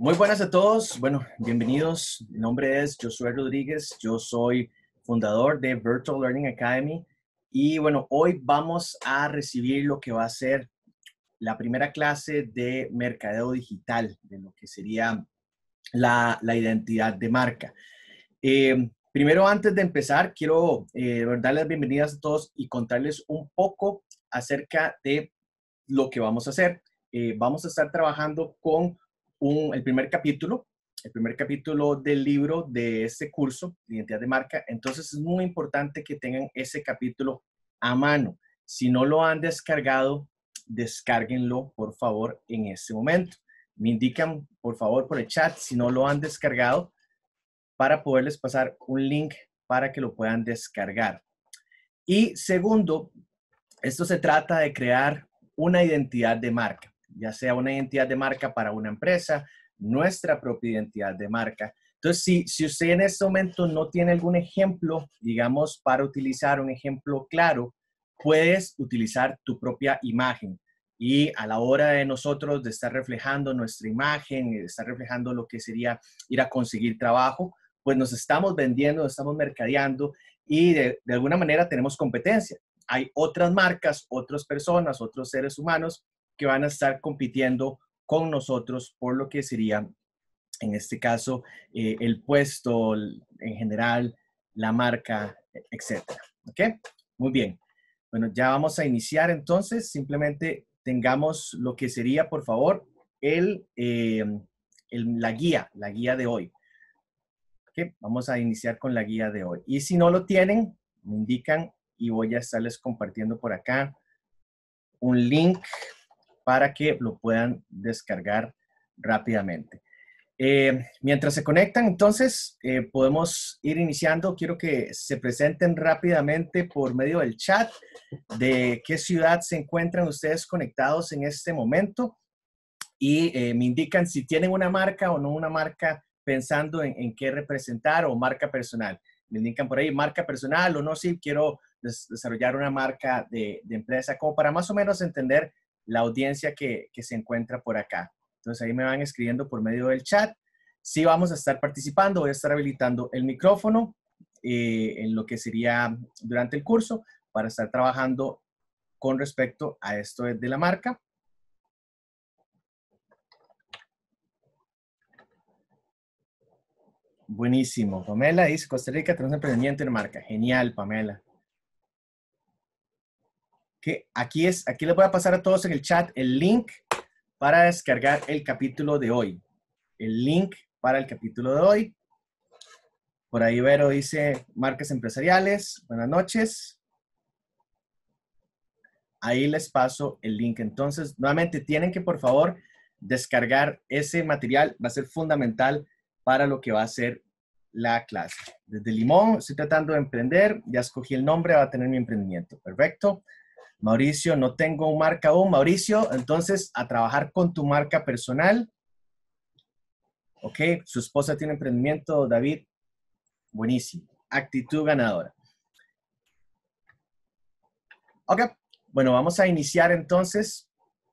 Muy buenas a todos. Bueno, bienvenidos. Mi nombre es Josué Rodríguez. Yo soy fundador de Virtual Learning Academy. Y bueno, hoy vamos a recibir lo que va a ser la primera clase de mercadeo digital, de lo que sería la identidad de marca. Primero, antes de empezar, quiero darles bienvenidas a todos y contarles un poco acerca de lo que vamos a hacer. Vamos a estar trabajando con el primer capítulo del libro de este curso, Identidad de Marca. Entonces, es muy importante que tengan ese capítulo a mano. Si no lo han descargado, descárguenlo, por favor, en este momento. Me indican, por favor, por el chat, si no lo han descargado, para poderles pasar un link para que lo puedan descargar. Y segundo, esto se trata de crear una identidad de marca, ya sea una identidad de marca para una empresa, nuestra propia identidad de marca. Entonces, si usted en este momento no tiene algún ejemplo, digamos, para utilizar un ejemplo claro, puedes utilizar tu propia imagen. Y a la hora de nosotros de estar reflejando nuestra imagen, de estar reflejando lo que sería ir a conseguir trabajo, pues nos estamos vendiendo, nos estamos mercadeando y de alguna manera tenemos competencia. Hay otras marcas, otras personas, otros seres humanos que van a estar compitiendo con nosotros por lo que sería, en este caso, el puesto en general, la marca, etcétera. ¿Ok? Muy bien. Bueno, ya vamos a iniciar entonces. Simplemente tengamos lo que sería, por favor, la guía de hoy. ¿Ok? Vamos a iniciar con la guía de hoy. Y si no lo tienen, me indican y voy a estarles compartiendo por acá un link para que lo puedan descargar rápidamente. Mientras se conectan, entonces, podemos ir iniciando. Quiero que se presenten rápidamente por medio del chat de qué ciudad se encuentran ustedes conectados en este momento y me indican si tienen una marca o no una marca pensando en qué representar o marca personal. Me indican por ahí marca personal o no, si quiero desarrollar una marca de empresa, como para más o menos entender la audiencia que se encuentra por acá. Entonces ahí me van escribiendo por medio del chat. Sí vamos a estar participando, voy a estar habilitando el micrófono en lo que sería durante el curso para estar trabajando con respecto a esto de la marca. Buenísimo. Pamela dice, Costa Rica tenemos emprendimiento en marca. Genial, Pamela. Aquí les voy a pasar a todos en el chat el link para descargar el capítulo de hoy. El link para el capítulo de hoy. Por ahí Vero dice, marcas empresariales. Buenas noches. Ahí les paso el link. Entonces, nuevamente, tienen que, por favor, descargar ese material. Va a ser fundamental para lo que va a ser la clase. Desde Limón, estoy tratando de emprender. Ya escogí el nombre, va a tener mi emprendimiento. Perfecto. Mauricio, no tengo marca aún. Mauricio, entonces, a trabajar con tu marca personal. Ok, su esposa tiene emprendimiento. David, buenísimo. Actitud ganadora. Ok, bueno, vamos a iniciar entonces.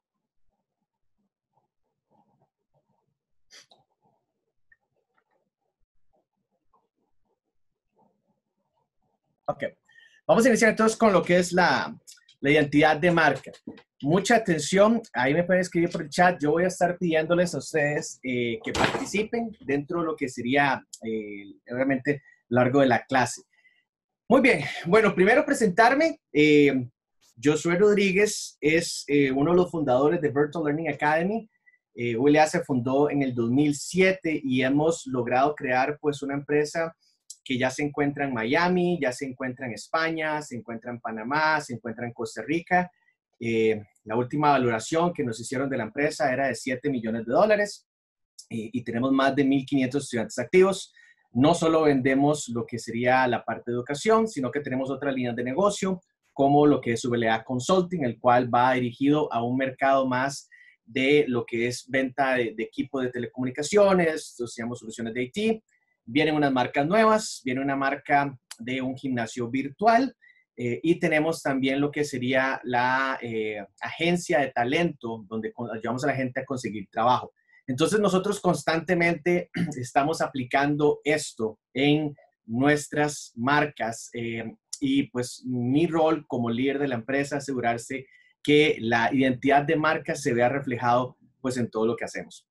Ok, vamos a iniciar entonces con lo que es la identidad de marca. Mucha atención, ahí me pueden escribir por el chat. Yo voy a estar pidiéndoles a ustedes que participen dentro de lo que sería, obviamente, largo de la clase. Muy bien, bueno, primero presentarme. Josué Rodríguez es uno de los fundadores de Virtual Learning Academy. VLA se fundó en el 2007 y hemos logrado crear pues una empresa que ya se encuentra en Miami, ya se encuentra en España, se encuentra en Panamá, se encuentra en Costa Rica. La última valoración que nos hicieron de la empresa era de $7 millones y tenemos más de 1,500 estudiantes activos. No solo vendemos lo que sería la parte de educación, sino que tenemos otras líneas de negocio, como lo que es VLA Consulting, el cual va dirigido a un mercado más de lo que es venta de equipo de telecomunicaciones, usamos soluciones de IT. Vienen unas marcas nuevas, viene una marca de un gimnasio virtual y tenemos también lo que sería la agencia de talento, donde ayudamos a la gente a conseguir trabajo. Entonces nosotros constantemente estamos aplicando esto en nuestras marcas y pues mi rol como líder de la empresa es asegurarse que la identidad de marca se vea reflejado pues en todo lo que hacemos.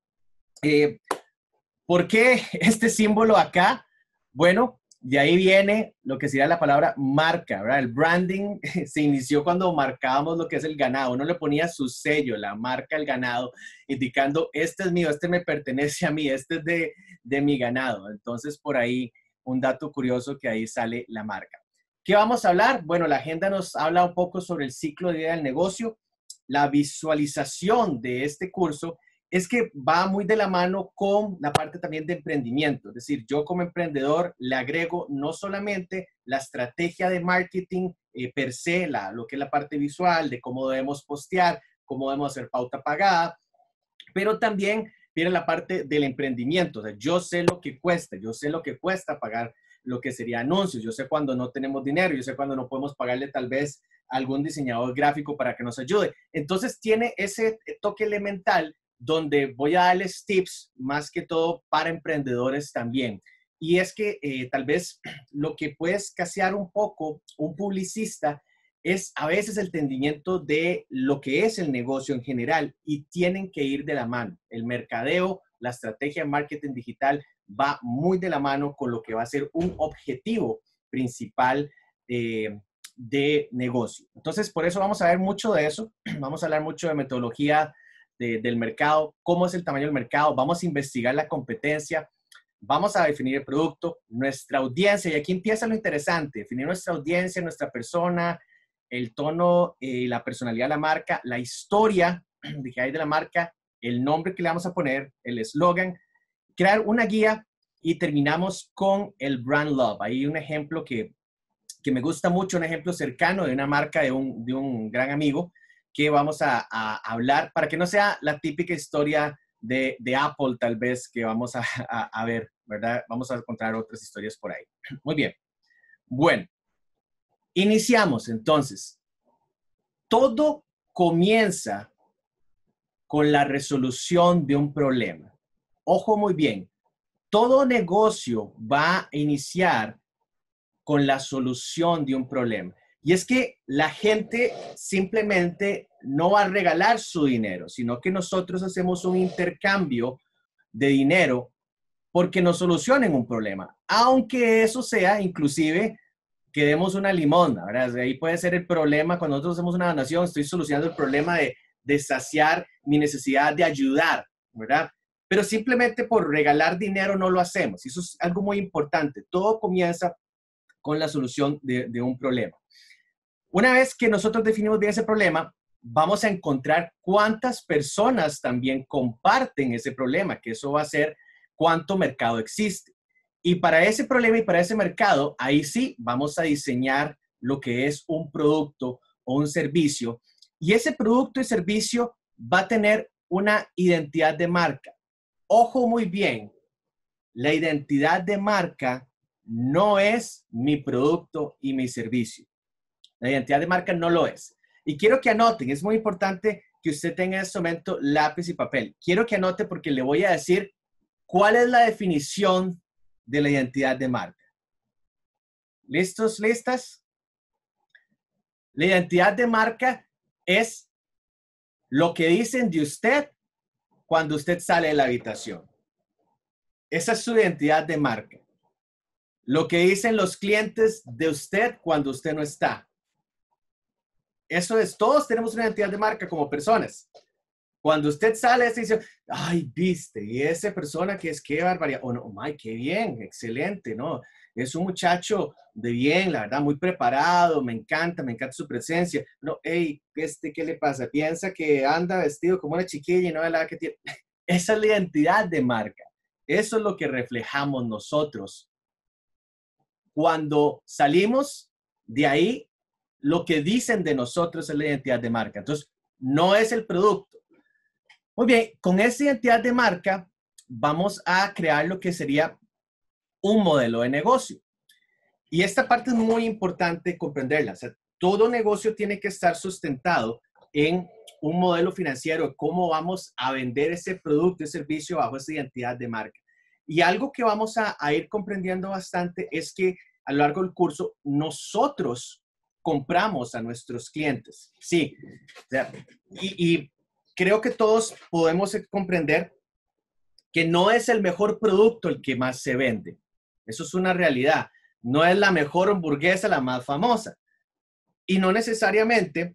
¿Por qué este símbolo acá? Bueno, de ahí viene lo que sería la palabra marca, ¿verdad? El branding se inició cuando marcábamos lo que es el ganado. Uno le ponía su sello, la marca del ganado, indicando, este es mío, este me pertenece a mí, este es de mi ganado. Entonces, por ahí, un dato curioso que ahí sale la marca. ¿Qué vamos a hablar? Bueno, la agenda nos habla un poco sobre el ciclo de vida del negocio. La visualización de este curso es que va muy de la mano con la parte también de emprendimiento. Es decir, yo como emprendedor le agrego no solamente la estrategia de marketing per se, lo que es la parte visual, de cómo debemos postear, cómo debemos hacer pauta pagada, pero también viene la parte del emprendimiento. O sea, yo sé lo que cuesta, yo sé lo que cuesta pagar lo que sería anuncios, yo sé cuando no tenemos dinero, yo sé cuando no podemos pagarle tal vez a algún diseñador gráfico para que nos ayude. Entonces tiene ese toque elemental donde voy a darles tips más que todo para emprendedores también. Y es que tal vez lo que puede escasear un poco un publicista es a veces el entendimiento de lo que es el negocio en general y tienen que ir de la mano. El mercadeo, la estrategia de marketing digital va muy de la mano con lo que va a ser un objetivo principal de negocio. Entonces, por eso vamos a ver mucho de eso. Vamos a hablar mucho de metodología del mercado, cómo es el tamaño del mercado, vamos a investigar la competencia, vamos a definir el producto, nuestra audiencia, y aquí empieza lo interesante, definir nuestra audiencia, nuestra persona, el tono y la personalidad de la marca, la historia de que hay de la marca, el nombre que le vamos a poner, el eslogan, crear una guía y terminamos con el brand love. Hay un ejemplo que me gusta mucho, un ejemplo cercano de una marca de un gran amigo que vamos a hablar para que no sea la típica historia de Apple tal vez que vamos a ver, ¿verdad? Vamos a encontrar otras historias por ahí. Muy bien. Bueno, iniciamos entonces. Todo comienza con la resolución de un problema. Ojo muy bien, todo negocio va a iniciar con la solución de un problema. Y es que la gente simplemente no va a regalar su dinero, sino que nosotros hacemos un intercambio de dinero porque nos solucionen un problema. Aunque eso sea inclusive que demos una limosna, ¿verdad? Ahí puede ser el problema cuando nosotros hacemos una donación, estoy solucionando el problema de saciar mi necesidad de ayudar, ¿verdad? Pero simplemente por regalar dinero no lo hacemos. Eso es algo muy importante. Todo comienza con la solución de un problema. Una vez que nosotros definimos bien ese problema, vamos a encontrar cuántas personas también comparten ese problema, que eso va a ser cuánto mercado existe. Y para ese problema y para ese mercado, ahí sí vamos a diseñar lo que es un producto o un servicio. Y ese producto y servicio va a tener una identidad de marca. Ojo muy bien, la identidad de marca no es mi producto y mi servicio. La identidad de marca no lo es. Y quiero que anoten, es muy importante que usted tenga en este momento lápiz y papel. Quiero que anote porque le voy a decir cuál es la definición de la identidad de marca. ¿Listos? ¿Listas? La identidad de marca es lo que dicen de usted cuando usted sale de la habitación. Esa es su identidad de marca. Lo que dicen los clientes de usted cuando usted no está. Eso es, todos tenemos una identidad de marca como personas. Cuando usted sale, se dice, ay, viste, y esa persona que es, qué barbaridad, o no, oh, my, qué bien, excelente, ¿no? Es un muchacho de bien, la verdad, muy preparado, me encanta su presencia. No, hey, ¿qué le pasa? Piensa que anda vestido como una chiquilla y no es la que tiene. Esa es la identidad de marca. Eso es lo que reflejamos nosotros. Cuando salimos de ahí, lo que dicen de nosotros es la identidad de marca. Entonces, no es el producto. Muy bien, con esa identidad de marca vamos a crear lo que sería un modelo de negocio. Y esta parte es muy importante comprenderla. O sea, todo negocio tiene que estar sustentado en un modelo financiero de cómo vamos a vender ese producto y servicio bajo esa identidad de marca. Y algo que vamos a ir comprendiendo bastante es que a lo largo del curso nosotros compramos a nuestros clientes. Sí, o sea, y creo que todos podemos comprender que no es el mejor producto el que más se vende. Eso es una realidad. No es la mejor hamburguesa la más famosa. Y no necesariamente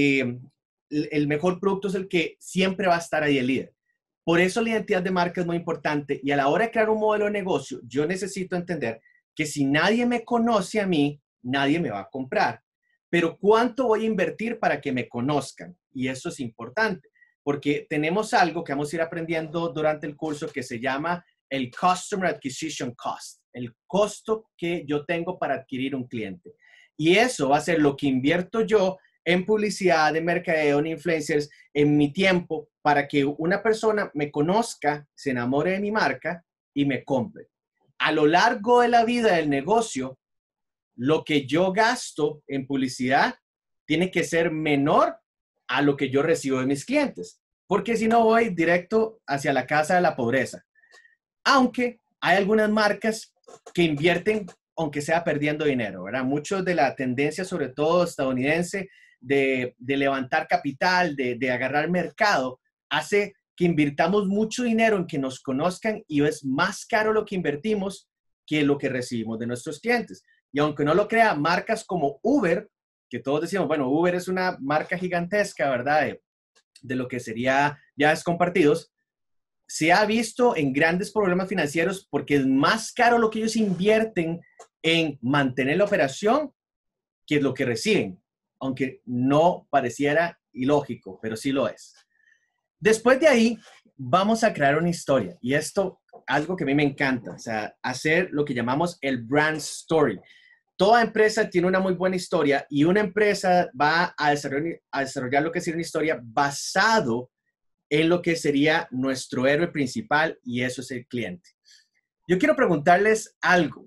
el mejor producto es el que siempre va a estar ahí el líder. Por eso la identidad de marca es muy importante. Y a la hora de crear un modelo de negocio, yo necesito entender que si nadie me conoce a mí, nadie me va a comprar. Pero ¿cuánto voy a invertir para que me conozcan? Y eso es importante, porque tenemos algo que vamos a ir aprendiendo durante el curso que se llama el Customer Acquisition Cost, el costo que yo tengo para adquirir un cliente. Y eso va a ser lo que invierto yo en publicidad, en mercadeo, en influencers, en mi tiempo, para que una persona me conozca, se enamore de mi marca y me compre. A lo largo de la vida del negocio, lo que yo gasto en publicidad tiene que ser menor a lo que yo recibo de mis clientes, porque si no voy directo hacia la casa de la pobreza. Aunque hay algunas marcas que invierten, aunque sea perdiendo dinero, ¿verdad? Muchos de la tendencia, sobre todo estadounidense, de levantar capital, de agarrar mercado, hace que invirtamos mucho dinero en que nos conozcan y es más caro lo que invertimos que lo que recibimos de nuestros clientes. Y aunque no lo crea, marcas como Uber, que todos decimos, bueno, Uber es una marca gigantesca, ¿verdad? De lo que sería viajes compartidos, se ha visto en grandes problemas financieros porque es más caro lo que ellos invierten en mantener la operación que lo que reciben, aunque no pareciera ilógico, pero sí lo es. Después de ahí, vamos a crear una historia. Y esto, algo que a mí me encanta, o sea, hacer lo que llamamos el brand story. Toda empresa tiene una muy buena historia y una empresa va a desarrollar lo que sería una historia basado en lo que sería nuestro héroe principal y eso es el cliente. Yo quiero preguntarles algo.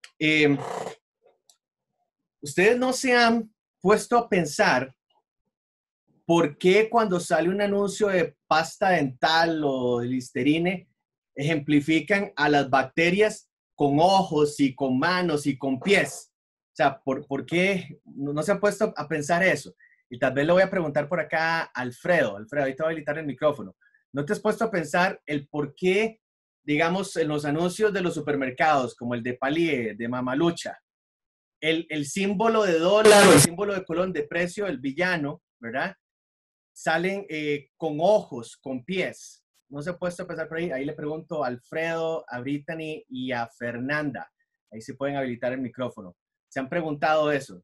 ¿Ustedes no se han puesto a pensar por qué cuando sale un anuncio de pasta dental o de Listerine ejemplifican a las bacterias con ojos y con manos y con pies? O sea, ¿por qué no se han puesto a pensar eso? Y tal vez le voy a preguntar por acá a Alfredo. Alfredo, ahorita voy a habilitar el micrófono. ¿No te has puesto a pensar el por qué, digamos, en los anuncios de los supermercados, como el de Palí, de Mamalucha, el símbolo de dólar o el símbolo de colón de precio, el villano, ¿verdad? Salen con ojos, con pies. ¿No se ha puesto a pensar por ahí? Ahí le pregunto a Alfredo, a Brittany y a Fernanda. Ahí se pueden habilitar el micrófono. ¿Se han preguntado eso?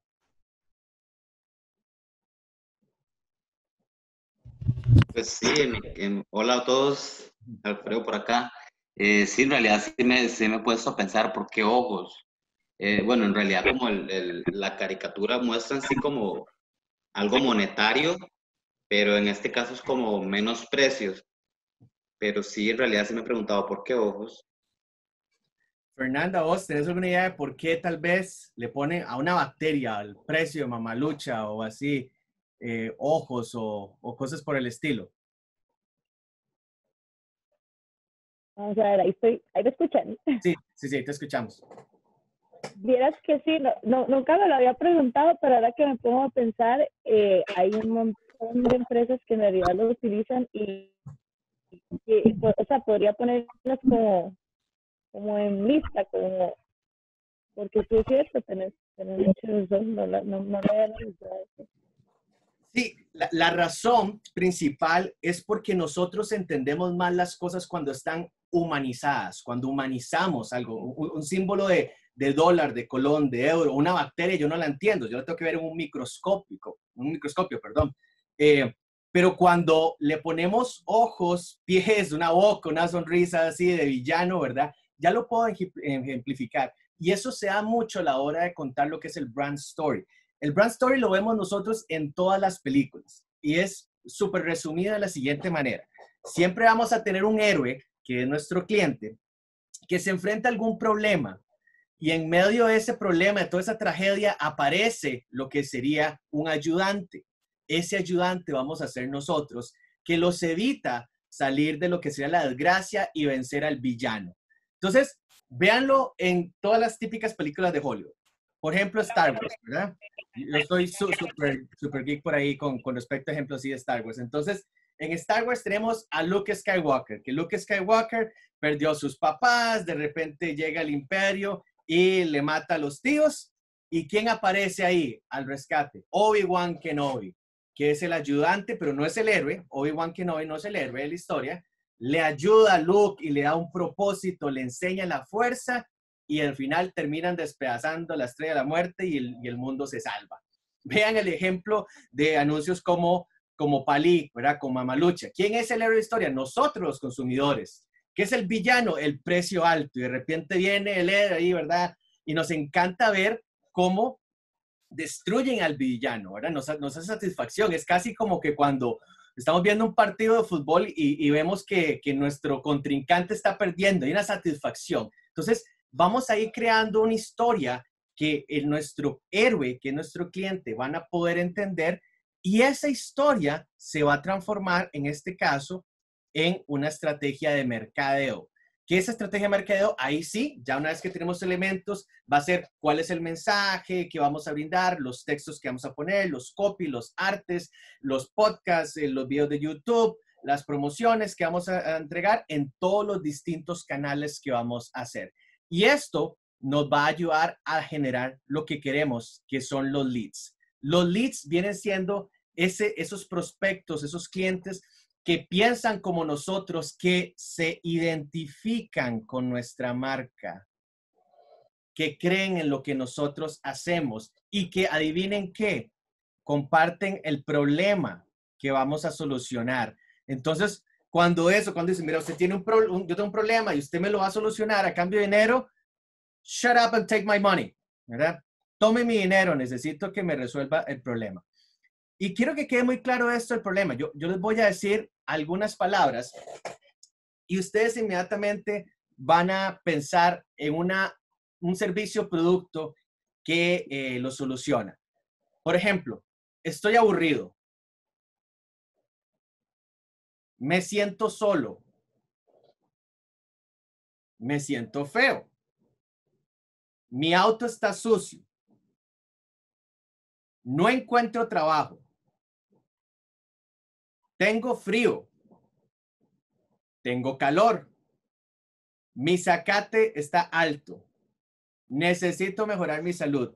Pues sí, hola a todos, Alfredo por acá. Sí, en realidad sí me he puesto a pensar por qué ojos. Bueno, en realidad como la caricatura muestra así como algo monetario, pero en este caso es como menos precios. Pero sí, en realidad sí me he preguntado por qué ojos. Fernanda, ¿vos tenés alguna idea de por qué tal vez le ponen a una bacteria el precio de Mamalucha o así, ojos o cosas por el estilo? Vamos a ver, ahí me escuchan. Sí, sí, sí, te escuchamos. Vieras que sí, nunca me lo había preguntado, pero ahora que me pongo a pensar, hay un montón de empresas que en realidad lo utilizan o sea, podría ponerlas como en lista, porque sí es cierto, tenés mucha razón, no lo había analizado. Sí, la razón principal es porque nosotros entendemos más las cosas cuando están humanizadas, cuando humanizamos algo, un símbolo de dólar, de colón, de euro, una bacteria, yo no la entiendo, yo la tengo que ver en un microscopio, perdón. Pero cuando le ponemos ojos, pies, una boca, una sonrisa así de villano, ¿verdad? Ya lo puedo ejemplificar. Y eso se da mucho a la hora de contar lo que es el brand story. El brand story lo vemos nosotros en todas las películas y es súper resumida de la siguiente manera. Siempre vamos a tener un héroe, que es nuestro cliente, que se enfrenta a algún problema y en medio de ese problema, de toda esa tragedia, aparece lo que sería un ayudante. ese ayudante vamos a ser nosotros, que los evita salir de lo que sería la desgracia y vencer al villano. Entonces, véanlo en todas las típicas películas de Hollywood. Por ejemplo, Star Wars, ¿verdad? Yo soy super geek por ahí con respecto a ejemplos así de Star Wars. Entonces, en Star Wars tenemos a Luke Skywalker, que Luke Skywalker perdió a sus papás, de repente llega el Imperio y le mata a los tíos. ¿Y quién aparece ahí al rescate? Obi-Wan Kenobi, que es el ayudante, pero no es el héroe. Obi-Wan Kenobi no es el héroe de la historia. Le ayuda a Luke y le da un propósito, le enseña la fuerza y al final terminan despedazando la Estrella de la Muerte y el mundo se salva. Vean el ejemplo de anuncios como Palí, ¿verdad? Como Mamalucha. ¿Quién es el héroe de la historia? Nosotros, los consumidores. ¿Qué es el villano? El precio alto. Y de repente viene el héroe ahí, ¿verdad? Y nos encanta ver cómo destruyen al villano, ¿verdad? Nos hace satisfacción. Es casi como que cuando estamos viendo un partido de fútbol y vemos que nuestro contrincante está perdiendo. Hay una satisfacción. Entonces, vamos a ir creando una historia que nuestro héroe, que nuestro cliente van a poder entender y esa historia se va a transformar, en este caso, en una estrategia de mercadeo. ¿Qué es estrategia de mercadeo? Ahí sí, ya una vez que tenemos elementos, va a ser cuál es el mensaje que vamos a brindar, los textos que vamos a poner, los copy, los artes, los podcasts, los videos de YouTube, las promociones que vamos a entregar en todos los distintos canales que vamos a hacer. Y esto nos va a ayudar a generar lo que queremos, que son los leads. Los leads vienen siendo esos prospectos, esos clientes que piensan como nosotros, que se identifican con nuestra marca, que creen en lo que nosotros hacemos y que, adivinen qué, comparten el problema que vamos a solucionar. Entonces, cuando dicen, mira, usted tiene yo tengo un problema y usted me lo va a solucionar a cambio de dinero, shut up and take my money, ¿verdad? Tome mi dinero, necesito que me resuelva el problema. Y quiero que quede muy claro esto, el problema. Yo les voy a decir algunas palabras y ustedes inmediatamente van a pensar en un servicio o producto que lo soluciona. Por ejemplo, estoy aburrido. Me siento solo. Me siento feo. Mi auto está sucio. No encuentro trabajo. Tengo frío. Tengo calor. Mi zacate está alto. Necesito mejorar mi salud.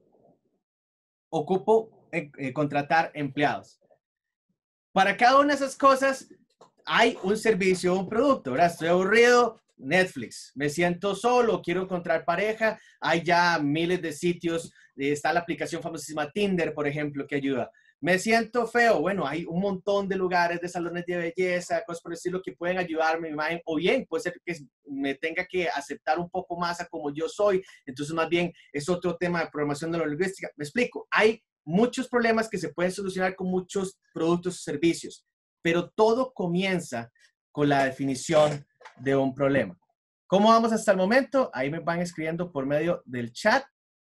Ocupo contratar empleados. Para cada una de esas cosas hay un servicio o un producto, ¿verdad? Estoy aburrido, Netflix. Me siento solo, quiero encontrar pareja. Hay ya miles de sitios. Está la aplicación famosísima Tinder, por ejemplo, que ayuda. Me siento feo. Bueno, hay un montón de lugares, de salones de belleza, cosas por el estilo que pueden ayudarme. O bien, puede ser que me tenga que aceptar un poco más a como yo soy. Entonces, más bien, es otro tema de programación neurolingüística. Me explico. Hay muchos problemas que se pueden solucionar con muchos productos o servicios, pero todo comienza con la definición de un problema. ¿Cómo vamos hasta el momento? Ahí me van escribiendo por medio del chat.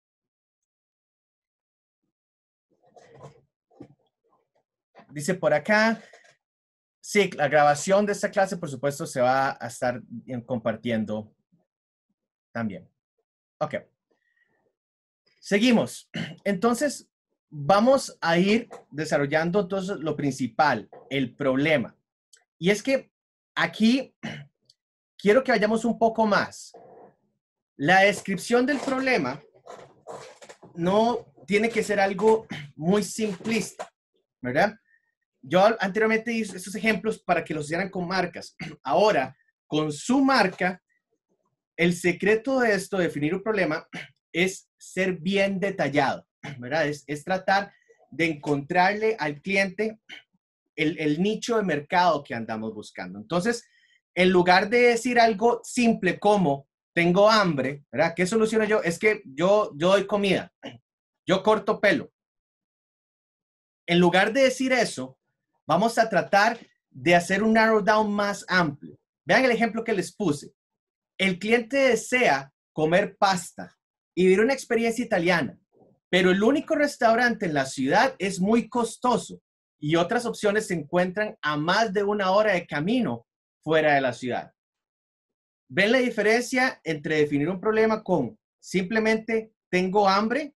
Dice por acá, sí, la grabación de esta clase, por supuesto, se va a estar compartiendo también. Ok. Seguimos. Entonces, vamos a ir desarrollando entonces lo principal, el problema. Y es que aquí quiero que vayamos un poco más. La descripción del problema no tiene que ser algo muy simplista, ¿verdad? Yo anteriormente hice esos ejemplos para que los hicieran con marcas. Ahora, con su marca, el secreto de esto, de definir un problema, es ser bien detallado, ¿verdad? Es tratar de encontrarle al cliente el nicho de mercado que andamos buscando. Entonces, en lugar de decir algo simple como tengo hambre, ¿verdad? ¿Qué soluciono yo? Es que yo doy comida, yo corto pelo. En lugar de decir eso, vamos a tratar de hacer un narrow down más amplio. Vean el ejemplo que les puse. El cliente desea comer pasta y vivir una experiencia italiana, pero el único restaurante en la ciudad es muy costoso y otras opciones se encuentran a más de 1 hora de camino fuera de la ciudad. ¿Ven la diferencia entre definir un problema con simplemente tengo hambre?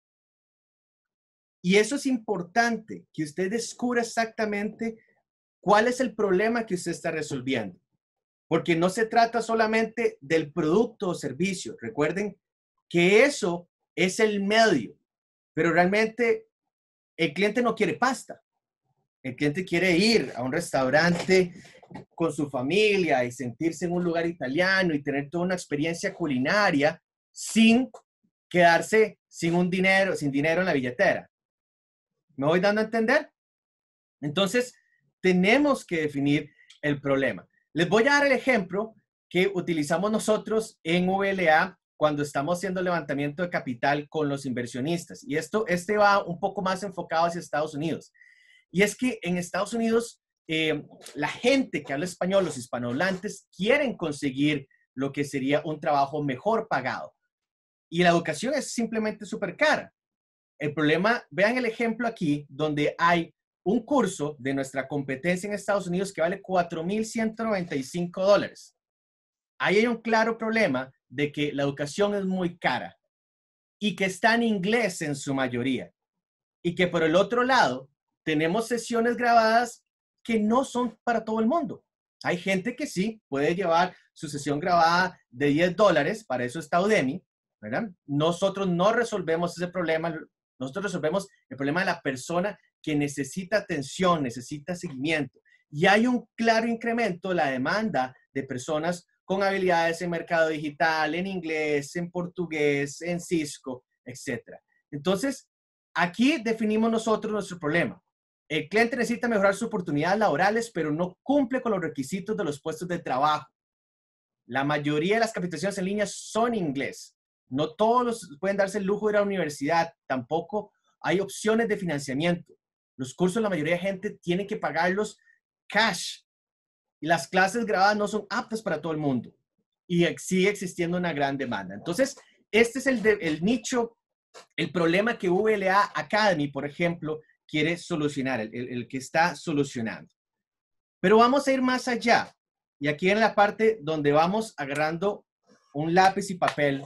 Y eso es importante, que usted descubra exactamente cuál es el problema que usted está resolviendo. Porque no se trata solamente del producto o servicio. Recuerden que eso es el medio, pero realmente el cliente no quiere pasta. El cliente quiere ir a un restaurante con su familia y sentirse en un lugar italiano y tener toda una experiencia culinaria sin quedarse sin dinero en la billetera. ¿Me voy dando a entender? Entonces, tenemos que definir el problema. Les voy a dar el ejemplo que utilizamos nosotros en VLA cuando estamos haciendo levantamiento de capital con los inversionistas. Y este va un poco más enfocado hacia Estados Unidos. Y es que en Estados Unidos, la gente que habla español, los hispanohablantes, quieren conseguir lo que sería un trabajo mejor pagado. Y la educación es simplemente súper cara. El problema, vean el ejemplo aquí, donde hay un curso de nuestra competencia en Estados Unidos que vale $4,195. Ahí hay un claro problema de que la educación es muy cara y que está en inglés en su mayoría. Y que por el otro lado, tenemos sesiones grabadas que no son para todo el mundo. Hay gente que sí puede llevar su sesión grabada de $10, para eso está Udemy, ¿verdad? Nosotros no resolvemos ese problema, nosotros resolvemos el problema de la persona que necesita atención, necesita seguimiento. Y hay un claro incremento en la demanda de personas con habilidades en mercado digital, en inglés, en portugués, en Cisco, etc. Entonces, aquí definimos nosotros nuestro problema. El cliente necesita mejorar sus oportunidades laborales, pero no cumple con los requisitos de los puestos de trabajo. La mayoría de las capacitaciones en línea son en inglés. No todos pueden darse el lujo de ir a la universidad. Tampoco hay opciones de financiamiento. Los cursos, la mayoría de gente tiene que pagarlos cash. Y las clases grabadas no son aptas para todo el mundo. Y sigue existiendo una gran demanda. Entonces, este es el nicho, el problema que VLA Academy, por ejemplo, quiere solucionar, el que está solucionando. Pero vamos a ir más allá. Y aquí en la parte donde vamos agarrando un lápiz y papel,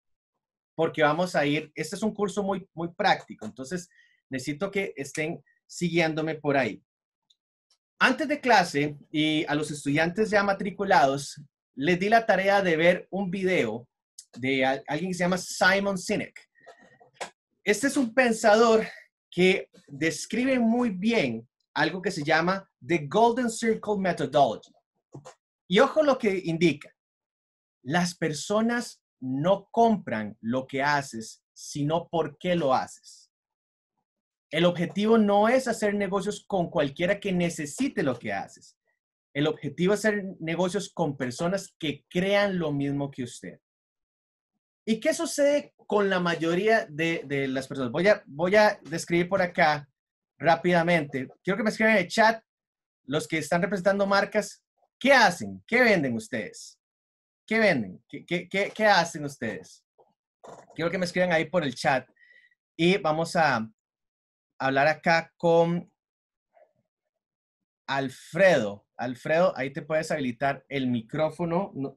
porque vamos a ir, este es un curso muy, muy práctico, entonces necesito que estén siguiéndome por ahí. Antes de clase, y a los estudiantes ya matriculados, les di la tarea de ver un video de alguien que se llama Simon Sinek. Este es un pensador que describe muy bien algo que se llama The Golden Circle Methodology. Y ojo lo que indica. Las personas no compran lo que haces, sino por qué lo haces. El objetivo no es hacer negocios con cualquiera que necesite lo que haces. El objetivo es hacer negocios con personas que crean lo mismo que usted. ¿Y qué sucede con la mayoría de las personas? Voy a describir por acá rápidamente. Quiero que me escriban en el chat los que están representando marcas. ¿Qué hacen? ¿Qué venden ustedes? ¿Qué venden? ¿Qué hacen ustedes? Quiero que me escriban ahí por el chat. Y vamos a hablar acá con Alfredo. Alfredo, ahí te puedes habilitar el micrófono. No.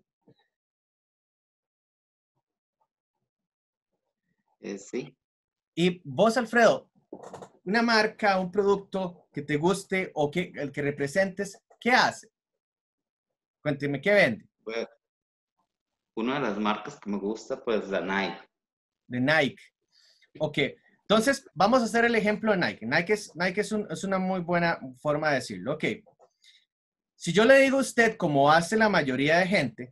Sí. Y vos, Alfredo, una marca, un producto que te guste o el que representes, ¿qué hace? Cuénteme, ¿qué vende? Pues, una de las marcas que me gusta, pues la Nike. De Nike. Ok, entonces vamos a hacer el ejemplo de Nike. Nike es una muy buena forma de decirlo. Ok, si yo le digo a usted, como hace la mayoría de gente,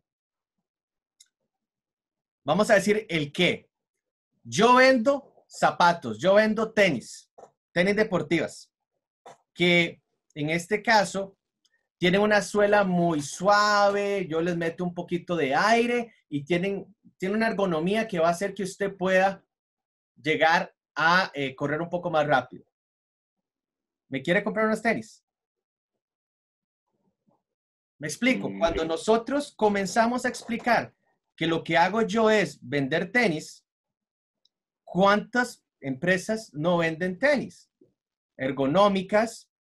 vamos a decir el qué. Yo vendo zapatos, yo vendo tenis deportivas, que en este caso tienen una suela muy suave, yo les meto un poquito de aire y tiene una ergonomía que va a hacer que usted pueda llegar a correr un poco más rápido. ¿Me quiere comprar unos tenis? Me explico. Cuando nosotros comenzamos a explicar que lo que hago yo es vender tenis, ¿cuántas empresas no venden tenis? Ergonómicas,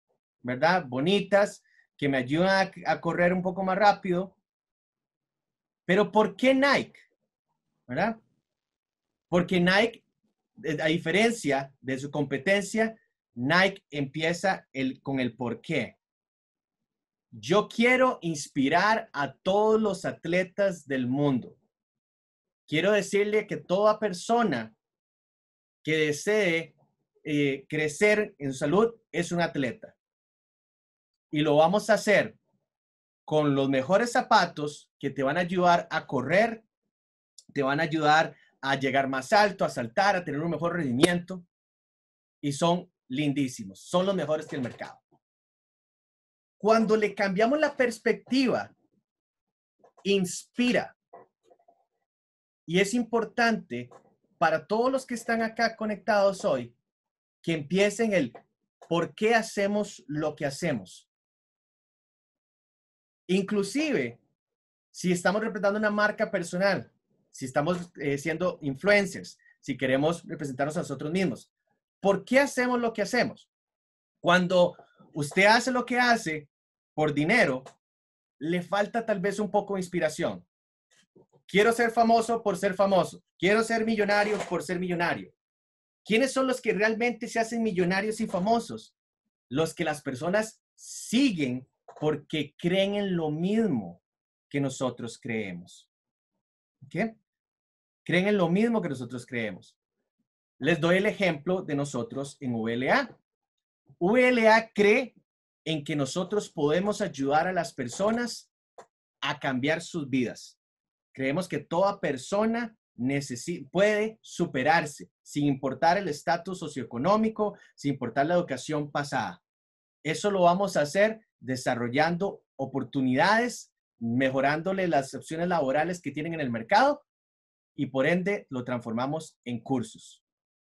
¿verdad? Bonitas, que me ayudan a correr un poco más rápido. Pero ¿por qué Nike? ¿Verdad? Porque Nike, a diferencia de su competencia, Nike empieza con el por qué. Yo quiero inspirar a todos los atletas del mundo. Quiero decirle que toda persona que desee crecer en salud es un atleta. Y lo vamos a hacer con los mejores zapatos que te van a ayudar a correr, te van a ayudar a llegar más alto, a saltar, a tener un mejor rendimiento. Y son lindísimos, son los mejores que el mercado. Cuando le cambiamos la perspectiva, inspira. Y es importante para todos los que están acá conectados hoy, que empiecen el por qué hacemos lo que hacemos. Inclusive, si estamos representando una marca personal, si estamos siendo influencers, si queremos representarnos a nosotros mismos, ¿por qué hacemos lo que hacemos? Cuando usted hace lo que hace por dinero, le falta tal vez un poco de inspiración. Quiero ser famoso por ser famoso. Quiero ser millonario por ser millonario. ¿Quiénes son los que realmente se hacen millonarios y famosos? Los que las personas siguen porque creen en lo mismo que nosotros creemos. ¿Qué? Creen en lo mismo que nosotros creemos. Les doy el ejemplo de nosotros en VLA. VLA cree en que nosotros podemos ayudar a las personas a cambiar sus vidas. Creemos que toda persona puede superarse sin importar el estatus socioeconómico, sin importar la educación pasada. Eso lo vamos a hacer desarrollando oportunidades, mejorándole las opciones laborales que tienen en el mercado y por ende lo transformamos en cursos.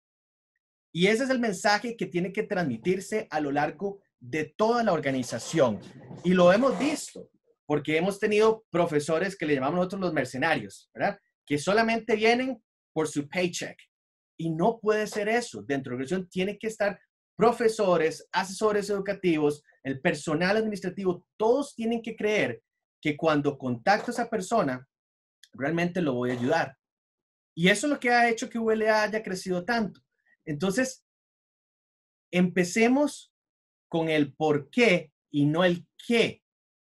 Y ese es el mensaje que tiene que transmitirse a lo largo de toda la organización. Y lo hemos visto, porque hemos tenido profesores que le llamamos nosotros los mercenarios, ¿verdad? Que solamente vienen por su paycheck. Y no puede ser eso. Dentro de la organización tiene que estar profesores, asesores educativos, el personal administrativo, todos tienen que creer que cuando contacto a esa persona, realmente lo voy a ayudar. Y eso es lo que ha hecho que VLA haya crecido tanto. Entonces, empecemos con el por qué y no el qué.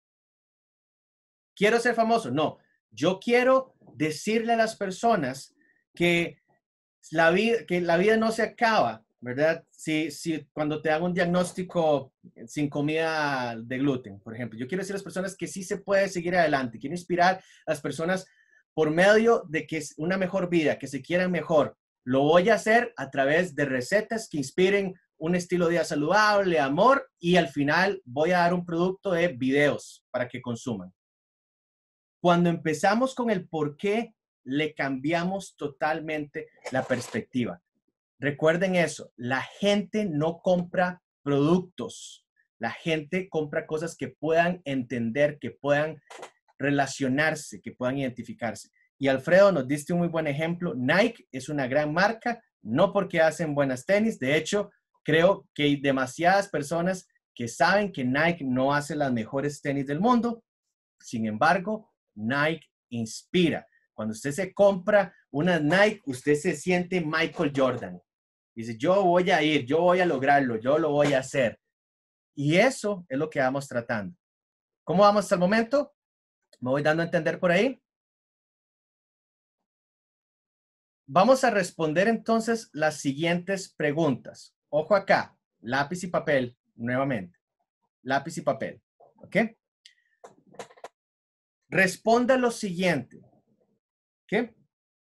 ¿Quiero ser famoso? No. Yo quiero decirle a las personas que la vida no se acaba, ¿verdad? Si cuando te hago un diagnóstico sin comida de gluten, por ejemplo. Yo quiero decir a las personas que sí se puede seguir adelante. Quiero inspirar a las personas por medio de que es una mejor vida, que se quieran mejor. Lo voy a hacer a través de recetas que inspiren un estilo de vida saludable, amor, y al final voy a dar un producto de videos para que consuman. Cuando empezamos con el por qué, le cambiamos totalmente la perspectiva. Recuerden eso, la gente no compra productos, la gente compra cosas que puedan entender, que puedan relacionarse, que puedan identificarse. Y Alfredo, nos diste un muy buen ejemplo. Nike es una gran marca, no porque hacen buenas tenis. De hecho, creo que hay demasiadas personas que saben que Nike no hace las mejores tenis del mundo. Sin embargo, Nike inspira. Cuando usted se compra una Nike, usted se siente Michael Jordan. Dice, yo voy a ir, yo voy a lograrlo, yo lo voy a hacer. Y eso es lo que vamos tratando. ¿Cómo vamos hasta el momento? ¿Me voy dando a entender por ahí? Vamos a responder entonces las siguientes preguntas. Ojo acá, lápiz y papel, nuevamente. Lápiz y papel, ¿ok? Responda lo siguiente, ¿ok?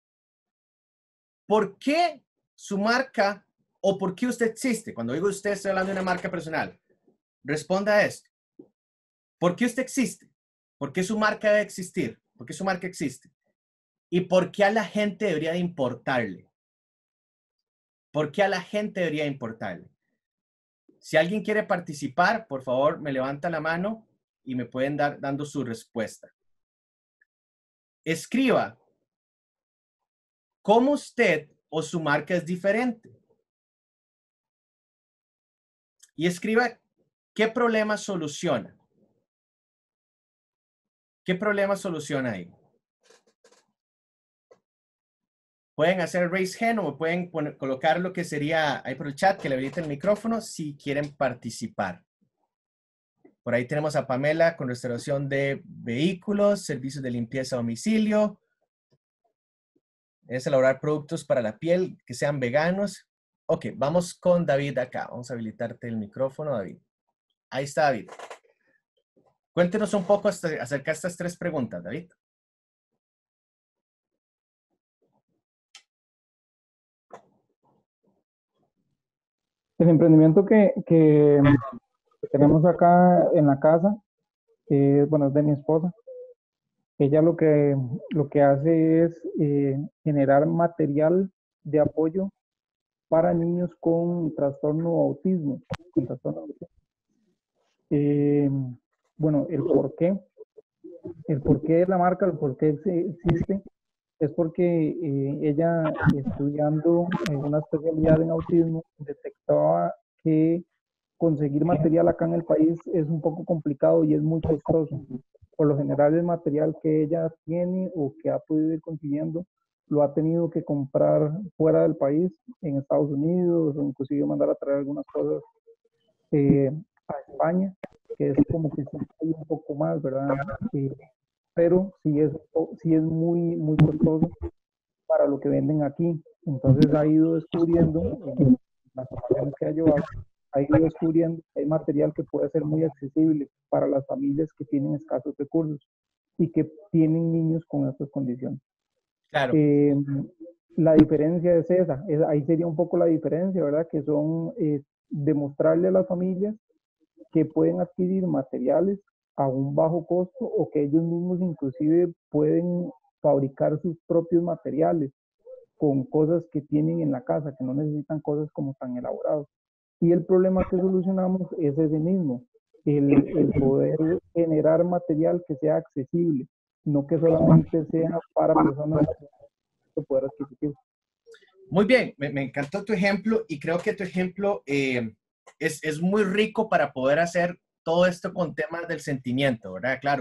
¿Por qué su marca o por qué usted existe? Cuando digo usted, estoy hablando de una marca personal. Responda a esto. ¿Por qué usted existe? ¿Por qué su marca debe existir? ¿Por qué su marca existe? ¿Y por qué a la gente debería de importarle? ¿Por qué a la gente debería importarle? Si alguien quiere participar, por favor, me levanta la mano y me pueden dar dando su respuesta. Escriba cómo usted o su marca es diferente. Y escriba ¿qué problema soluciona? ¿Qué problema soluciona ahí? Pueden hacer raise hand o pueden colocar lo que sería ahí por el chat, que le habilite el micrófono si quieren participar. Por ahí tenemos a Pamela con restauración de vehículos, servicios de limpieza a domicilio. Es elaborar productos para la piel que sean veganos. Ok, vamos con David acá. Vamos a habilitarte el micrófono, David. Ahí está, David. Cuéntenos un poco acerca de estas 3 preguntas, David. El emprendimiento que tenemos acá en la casa, bueno, es de mi esposa. Ella lo que hace es generar material de apoyo para niños con trastorno autismo. Bueno, el porqué de la marca, el porqué existe, es porque ella, estudiando una especialidad en autismo, detectaba que conseguir material acá en el país es un poco complicado y es muy costoso. Por lo general, el material que ella tiene o que ha podido ir consiguiendo lo ha tenido que comprar fuera del país, en Estados Unidos, o inclusive mandar a traer algunas cosas a España, que es como que se hay un poco más, ¿verdad? Pero sí es muy, muy costoso para lo que venden aquí. Entonces ha ido descubriendo, en las formaciones que ha llevado, ha ido descubriendo que hay material que puede ser muy accesible para las familias que tienen escasos recursos y que tienen niños con estas condiciones. Claro. La diferencia es esa, ahí sería un poco la diferencia, ¿verdad? Que son demostrarle a las familias que pueden adquirir materiales a un bajo costo o que ellos mismos inclusive pueden fabricar sus propios materiales con cosas que tienen en la casa, que no necesitan cosas como tan elaboradas. Y el problema que solucionamos es ese mismo, el poder generar material que sea accesible, no que solamente sea para personas de poder adquisitivo. Muy bien, me encantó tu ejemplo y creo que tu ejemplo es muy rico para poder hacer todo esto con temas del sentimiento, ¿verdad? Claro,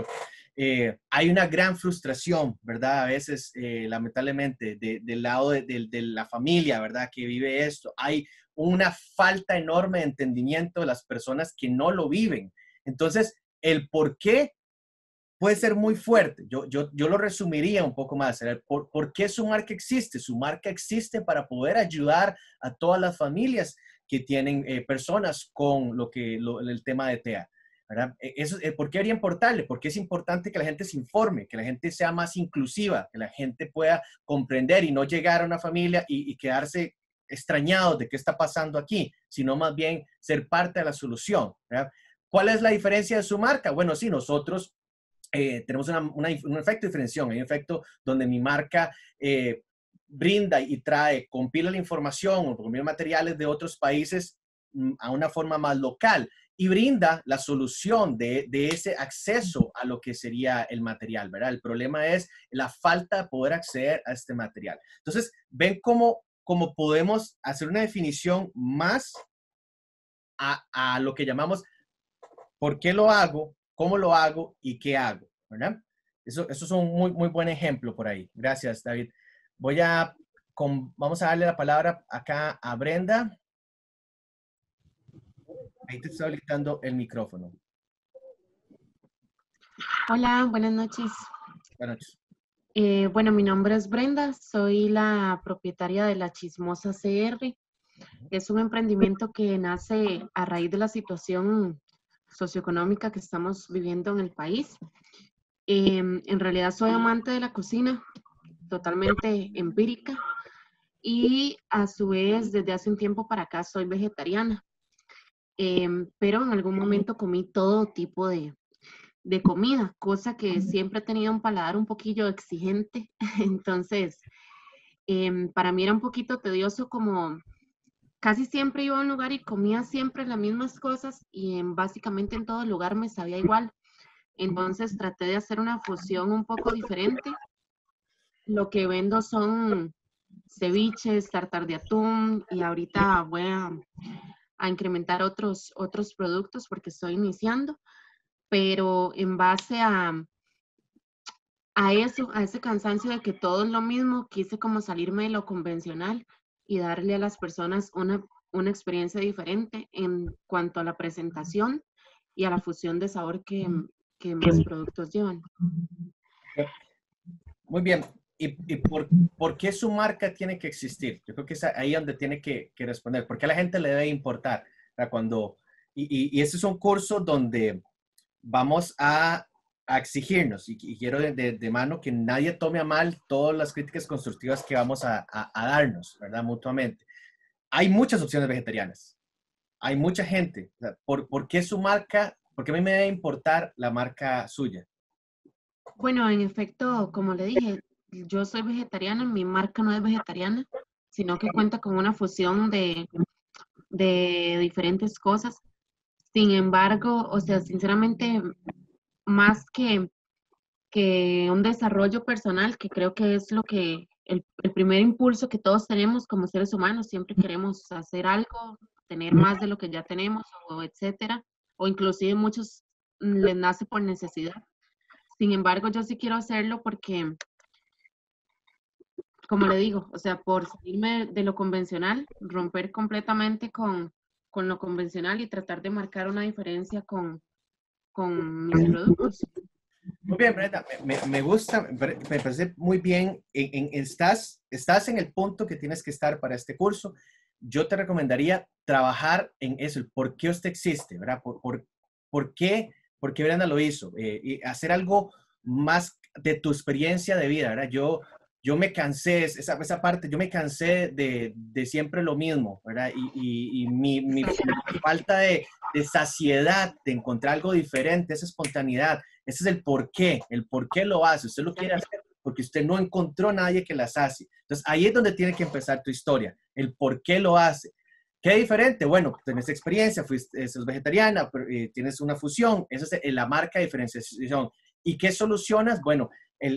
hay una gran frustración, ¿verdad? A veces, lamentablemente, del lado de la familia, ¿verdad? Que vive esto. Hay una falta enorme de entendimiento de las personas que no lo viven. Entonces, el por qué puede ser muy fuerte. Yo lo resumiría un poco más. ¿Por qué su marca existe? Su marca existe para poder ayudar a todas las familias que tienen personas con el tema de TEA. ¿Verdad? Eso, ¿por qué haría importarle? Porque es importante que la gente se informe, que la gente sea más inclusiva, que la gente pueda comprender y no llegar a una familia y quedarse extrañados de qué está pasando aquí, sino más bien ser parte de la solución. ¿Verdad? ¿Cuál es la diferencia de su marca? Bueno, sí, nosotros tenemos un efecto de diferenciación, hay un efecto donde mi marca brinda y trae, compila la información o compila materiales de otros países a una forma más local y brinda la solución de ese acceso a lo que sería el material, ¿verdad? El problema es la falta de poder acceder a este material. Entonces, ven cómo podemos hacer una definición más a lo que llamamos ¿por qué lo hago? ¿Cómo lo hago? ¿Y qué hago? ¿Verdad? Eso es un muy, muy buen ejemplo por ahí. Gracias, David. Vamos a darle la palabra acá a Brenda. Ahí te estoy habilitando el micrófono. Hola, buenas noches. Buenas noches. Bueno, mi nombre es Brenda, soy la propietaria de La Chismosa CR. Es un emprendimiento que nace a raíz de la situación socioeconómica que estamos viviendo en el país. En realidad soy amante de la cocina, totalmente empírica, y a su vez desde hace un tiempo para acá soy vegetariana. Pero en algún momento comí todo tipo de comida, cosa que siempre he tenido un paladar un poquillo exigente. Entonces, para mí era un poquito tedioso, como casi siempre iba a un lugar y comía siempre las mismas cosas y básicamente en todo lugar me sabía igual. Entonces traté de hacer una fusión un poco diferente. Lo que vendo son ceviches, tartar de atún, y ahorita voy a a incrementar otros productos porque estoy iniciando, pero en base a eso, a ese cansancio de que todo es lo mismo, quise como salirme de lo convencional y darle a las personas una experiencia diferente en cuanto a la presentación y a la fusión de sabor que mis productos llevan. Muy bien. ¿Y por qué su marca tiene que existir? Yo creo que es ahí donde tiene que responder. ¿Por qué a la gente le debe importar? O sea, y este es un curso donde vamos a exigirnos, y quiero de mano que nadie tome a mal todas las críticas constructivas que vamos a darnos, ¿verdad? Mutuamente. Hay muchas opciones vegetarianas. Hay mucha gente. O sea, ¿por qué su marca? ¿Por qué a mí me debe importar la marca suya? Bueno, en efecto, como le dije, yo soy vegetariana, mi marca no es vegetariana, sino que cuenta con una fusión de diferentes cosas. Sin embargo, o sea, sinceramente, más que un desarrollo personal, que creo que es lo que el primer impulso que todos tenemos como seres humanos, siempre queremos hacer algo, tener más de lo que ya tenemos, o etcétera, o inclusive muchos les nace por necesidad. Sin embargo, yo sí quiero hacerlo porque, como le digo, o sea, por salirme de lo convencional, romper completamente con lo convencional y tratar de marcar una diferencia con mis productos. Muy bien, Brenda, me gusta, me parece muy bien. Estás en el punto que tienes que estar para este curso. Yo te recomendaría trabajar en eso, el por qué usted existe, ¿verdad? ¿Por qué Brenda lo hizo? Y hacer algo más de tu experiencia de vida, ¿verdad? Yo me cansé, esa parte, yo me cansé de siempre lo mismo, ¿verdad? Y mi falta de saciedad, de encontrar algo diferente, esa espontaneidad. Ese es el por qué lo hace. Usted lo quiere hacer porque usted no encontró a nadie que las hace. Entonces, ahí es donde tiene que empezar tu historia, el por qué lo hace. ¿Qué diferente? Bueno, tienes experiencia, sos vegetariana, tienes una fusión, esa es la marca de diferenciación. ¿Y qué solucionas? Bueno,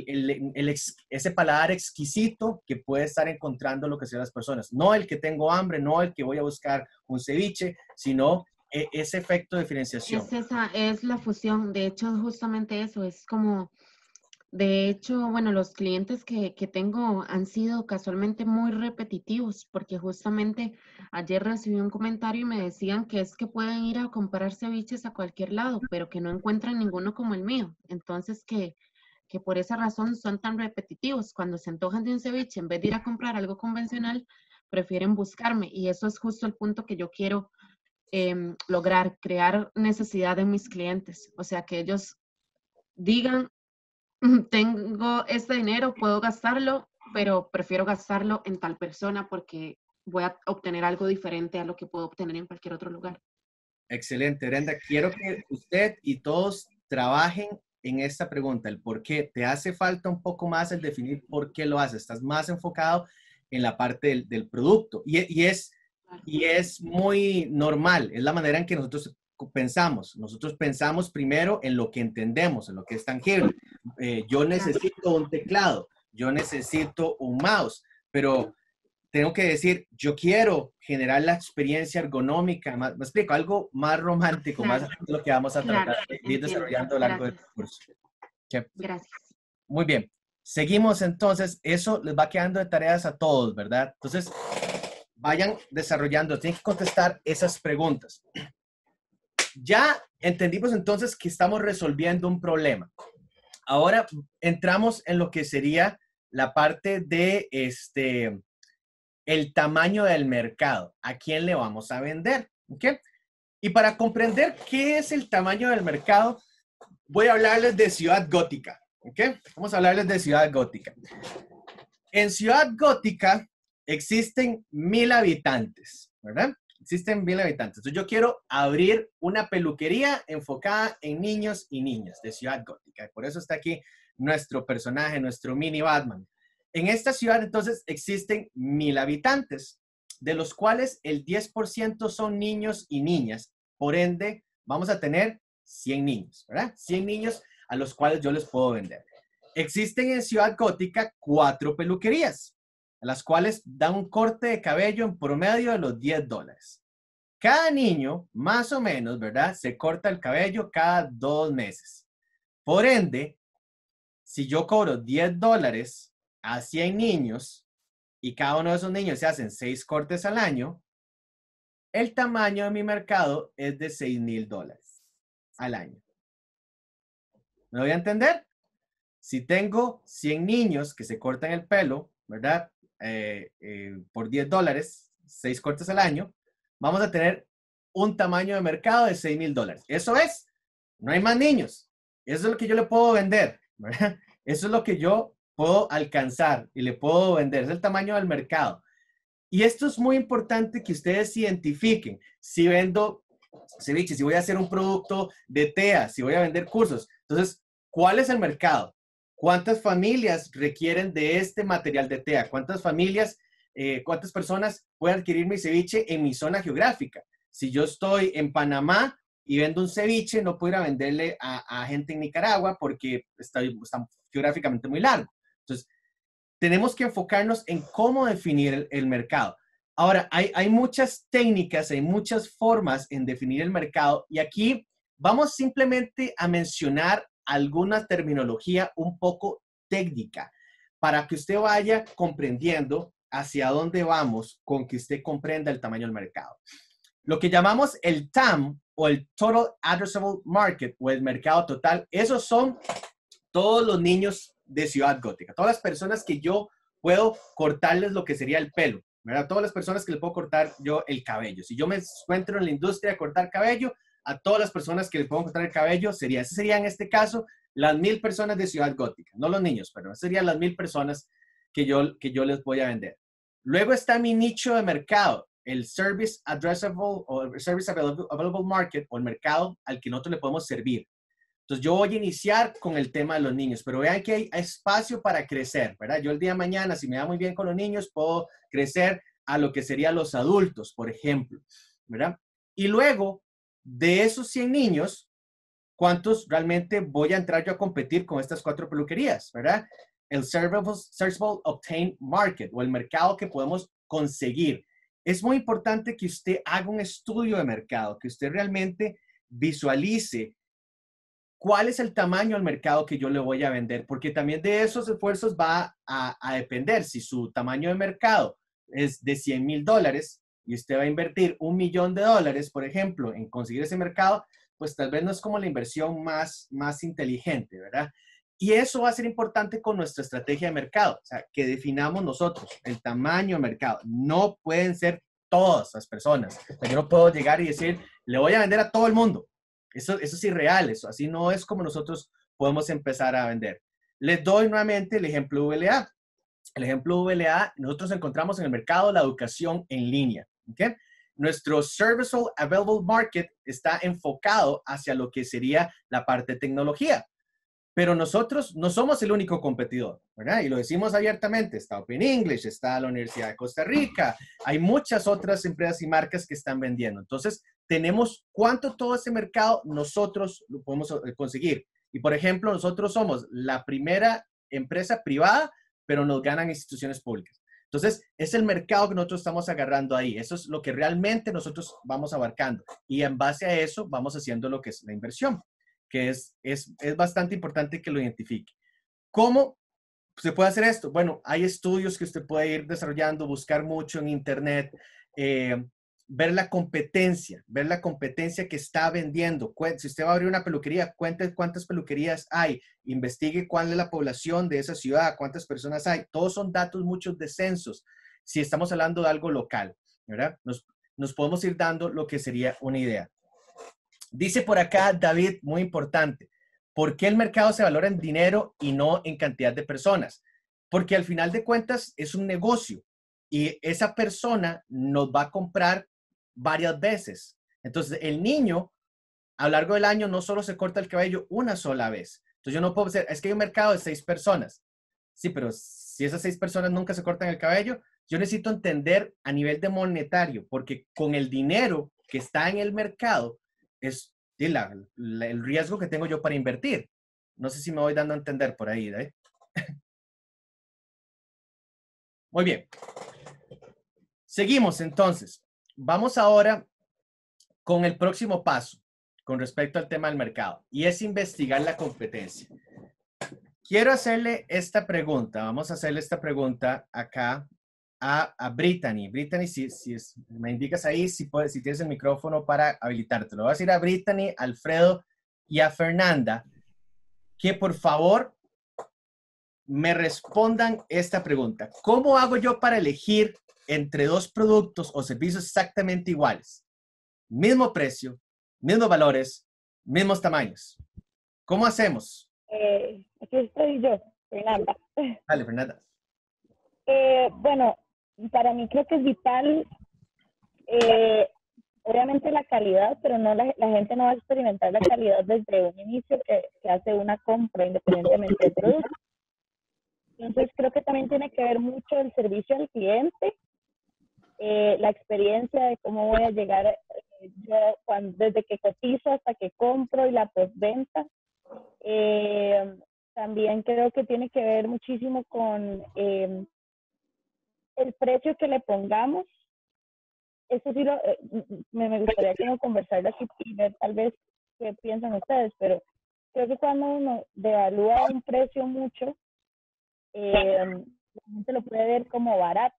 ese paladar exquisito que puede estar encontrando lo que sean las personas. No el que tengo hambre, no el que voy a buscar un ceviche, sino ese efecto de diferenciación. Es la fusión, de hecho, justamente eso, es como, de hecho, bueno, los clientes que tengo han sido casualmente muy repetitivos, porque justamente ayer recibí un comentario y me decían que es que pueden ir a comprar ceviches a cualquier lado, pero que no encuentran ninguno como el mío. Entonces, que por esa razón son tan repetitivos. Cuando se antojan de un ceviche, en vez de ir a comprar algo convencional, prefieren buscarme. Y eso es justo el punto que yo quiero lograr, crear necesidad en mis clientes. O sea, que ellos digan, tengo este dinero, puedo gastarlo, pero prefiero gastarlo en tal persona porque voy a obtener algo diferente a lo que puedo obtener en cualquier otro lugar. Excelente, Brenda. Quiero que usted y todos trabajen en esta pregunta, el por qué. Te hace falta un poco más el definir por qué lo haces. Estás más enfocado en la parte del producto. Y es muy normal, es la manera en que nosotros pensamos. Nosotros pensamos primero en lo que entendemos, en lo que es tangible. Yo necesito un teclado, yo necesito un mouse, pero tengo que decir, yo quiero generar la experiencia ergonómica, me explico, algo más romántico, Claro. más de lo que vamos a tratar de ir desarrollando a lo largo del curso. Gracias. Muy bien. Seguimos entonces, eso les va quedando de tareas a todos, ¿verdad? Entonces, vayan desarrollando, tienen que contestar esas preguntas. Ya entendimos entonces que estamos resolviendo un problema. Ahora entramos en lo que sería la parte de el tamaño del mercado. ¿A quién le vamos a vender? ¿Okay? Y para comprender qué es el tamaño del mercado, voy a hablarles de Ciudad Gótica. ¿Okay? Vamos a hablarles de Ciudad Gótica. En Ciudad Gótica existen 1000 habitantes, ¿verdad? Existen 1000 habitantes. Entonces yo quiero abrir una peluquería enfocada en niños y niñas de Ciudad Gótica. Por eso está aquí nuestro personaje, nuestro mini Batman. En esta ciudad entonces existen 1000 habitantes, de los cuales el 10% son niños y niñas. Por ende, vamos a tener 100 niños, ¿verdad? 100 niños a los cuales yo les puedo vender. Existen en Ciudad Gótica 4 peluquerías, a las cuales dan un corte de cabello en promedio de los $10. Cada niño, más o menos, ¿verdad? Se corta el cabello cada 2 meses. Por ende, si yo cobro $10 a 100 niños y cada uno de esos niños se hacen 6 cortes al año, el tamaño de mi mercado es de $6,000 al año. ¿Me voy a entender? Si tengo 100 niños que se cortan el pelo, ¿verdad? Por $10, 6 cortes al año, vamos a tener un tamaño de mercado de $6,000. Eso es, no hay más niños. Eso es lo que yo le puedo vender, ¿verdad? Eso es lo que yo puedo alcanzar y le puedo vender. Es el tamaño del mercado. Y esto es muy importante que ustedes identifiquen. Si vendo ceviche, si voy a hacer un producto de TEA, si voy a vender cursos. Entonces, ¿cuál es el mercado? ¿Cuántas familias requieren de este material de TEA? ¿Cuántas familias, cuántas personas pueden adquirir mi ceviche en mi zona geográfica? Si yo estoy en Panamá y vendo un ceviche, no puedo ir a venderle a gente en Nicaragua porque está geográficamente muy largo. Entonces, tenemos que enfocarnos en cómo definir el mercado. Ahora, hay muchas técnicas, hay muchas formas en definir el mercado y aquí vamos simplemente a mencionar alguna terminología un poco técnica para que usted vaya comprendiendo hacia dónde vamos con que usted comprenda el tamaño del mercado. Lo que llamamos el TAM o el Total Addressable Market o el mercado total, esos son todos los niños de Ciudad Gótica, todas las personas que yo puedo cortarles lo que sería el pelo, ¿verdad? Todas las personas que le puedo cortar yo el cabello. Si yo me encuentro en la industria de cortar cabello, a todas las personas que le puedo cortar el cabello, ese sería en este caso las 1,000 personas de Ciudad Gótica, no los niños, pero serían las 1,000 personas que yo les voy a vender. Luego está mi nicho de mercado, el Service Addressable o el Service Available Market o el mercado al que nosotros le podemos servir. Entonces, yo voy a iniciar con el tema de los niños, pero vean que hay espacio para crecer, ¿verdad? Yo el día de mañana, si me da muy bien con los niños, puedo crecer a lo que serían los adultos, por ejemplo, ¿verdad? Y luego, de esos 100 niños, ¿cuántos realmente voy a entrar yo a competir con estas 4 peluquerías, ¿verdad? El Searchable Obtained Market o el mercado que podemos conseguir. Es muy importante que usted haga un estudio de mercado, que usted realmente visualice cuál es el tamaño del mercado que yo le voy a vender, porque también de esos esfuerzos va a depender. Si su tamaño de mercado es de $100,000 y usted va a invertir $1,000,000, por ejemplo, en conseguir ese mercado, pues tal vez no es como la inversión más inteligente, ¿verdad? Y eso va a ser importante con nuestra estrategia de mercado, o sea, que definamos nosotros el tamaño de mercado. No pueden ser todas las personas. O sea, yo no puedo llegar y decir, le voy a vender a todo el mundo. Eso es irreal, eso así no es como nosotros podemos empezar a vender. Les doy nuevamente el ejemplo VLA. El ejemplo VLA, nosotros encontramos en el mercado la educación en línea. ¿Okay? Nuestro Serviceable Available Market está enfocado hacia lo que sería la parte de tecnología. Pero nosotros no somos el único competidor, ¿verdad? Y lo decimos abiertamente. Está Open English, está la Universidad de Costa Rica. Hay muchas otras empresas y marcas que están vendiendo. Entonces, tenemos cuánto todo ese mercado nosotros lo podemos conseguir. Y, por ejemplo, nosotros somos la primera empresa privada, pero nos ganan instituciones públicas. Entonces, es el mercado que nosotros estamos agarrando ahí. Eso es lo que realmente nosotros vamos abarcando. Y en base a eso, vamos haciendo lo que es la inversión, que es bastante importante que lo identifique. ¿Cómo se puede hacer esto? Bueno, hay estudios que usted puede ir desarrollando, buscar mucho en internet, ver la competencia que está vendiendo. Si usted va a abrir una peluquería, cuente cuántas peluquerías hay, investigue cuál es la población de esa ciudad, cuántas personas hay. Todos son datos, muchos de censos, si estamos hablando de algo local, ¿verdad? Nos podemos ir dando lo que sería una idea. Dice por acá David, muy importante, ¿por qué el mercado se valora en dinero y no en cantidad de personas? Porque al final de cuentas es un negocio y esa persona nos va a comprar varias veces. Entonces, el niño a lo largo del año no solo se corta el cabello una sola vez. Entonces, yo no puedo decir, es que hay un mercado de 6 personas. Sí, pero si esas 6 personas nunca se cortan el cabello, yo necesito entender a nivel de monetario, porque con el dinero que está en el mercado, es el riesgo que tengo yo para invertir. No sé si me voy dando a entender por ahí, ¿eh? Muy bien. Seguimos entonces. Vamos ahora con el próximo paso con respecto al tema del mercado, y es investigar la competencia. Quiero hacerle esta pregunta. Vamos a hacerle esta pregunta acá a Brittany. Brittany, me indicas ahí si tienes el micrófono para habilitarte. Lo voy a decir a Brittany, Alfredo y a Fernanda que por favor me respondan esta pregunta. ¿Cómo hago yo para elegir entre dos productos o servicios exactamente iguales? Mismo precio, mismos valores, mismos tamaños. ¿Cómo hacemos? Aquí estoy yo, Fernanda. Dale, Fernanda. Bueno, para mí creo que es vital, obviamente la calidad, pero no la gente no va a experimentar la calidad desde un inicio que hace una compra independientemente del producto. Entonces creo que también tiene que ver mucho el servicio al cliente, la experiencia de cómo voy a llegar yo desde que cotizo hasta que compro y la postventa. También creo que tiene que ver muchísimo con el precio que le pongamos. Eso sí me gustaría que no conversar aquí y ver tal vez qué piensan ustedes, pero creo que cuando uno devalúa un precio mucho, la gente lo puede ver como barato.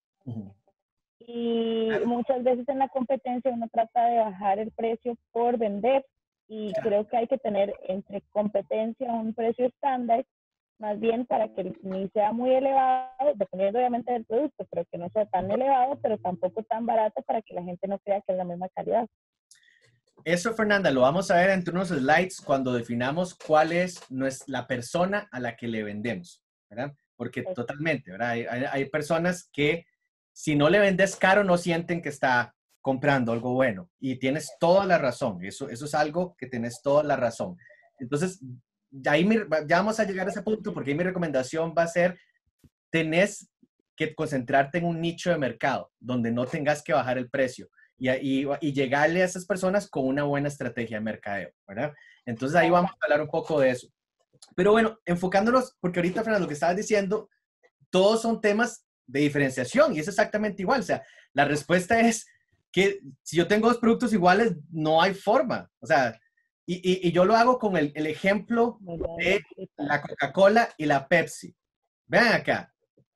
Y muchas veces en la competencia uno trata de bajar el precio por vender, y creo que hay que tener entre competencia un precio estándar, más bien para que ni sea muy elevado, dependiendo obviamente del producto, pero que no sea tan elevado, pero tampoco tan barato para que la gente no crea que es la misma calidad. Eso, Fernanda, lo vamos a ver entre unos slides cuando definamos cuál es la persona a la que le vendemos, ¿verdad? Porque totalmente, ¿verdad? Hay personas que si no le vendes caro no sienten que está comprando algo bueno, y tienes toda la razón. Eso es algo que tienes toda la razón. Entonces, ya vamos a llegar a ese punto, porque ahí mi recomendación va a ser, tenés que concentrarte en un nicho de mercado donde no tengas que bajar el precio y llegarle a esas personas con una buena estrategia de mercadeo, ¿verdad? Entonces ahí vamos a hablar un poco de eso. Pero bueno, enfocándonos, porque ahorita, Fernando, lo que estabas diciendo, todos son temas de diferenciación y es exactamente igual. O sea, la respuesta es que si yo tengo dos productos iguales, no hay forma. O sea, y yo lo hago con el ejemplo de la Coca-Cola y la Pepsi. Vean acá.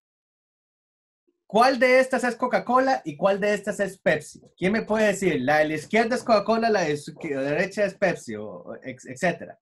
¿Cuál de estas es Coca-Cola y cuál de estas es Pepsi? ¿Quién me puede decir? La de la izquierda es Coca-Cola, la de la derecha es Pepsi, etcétera.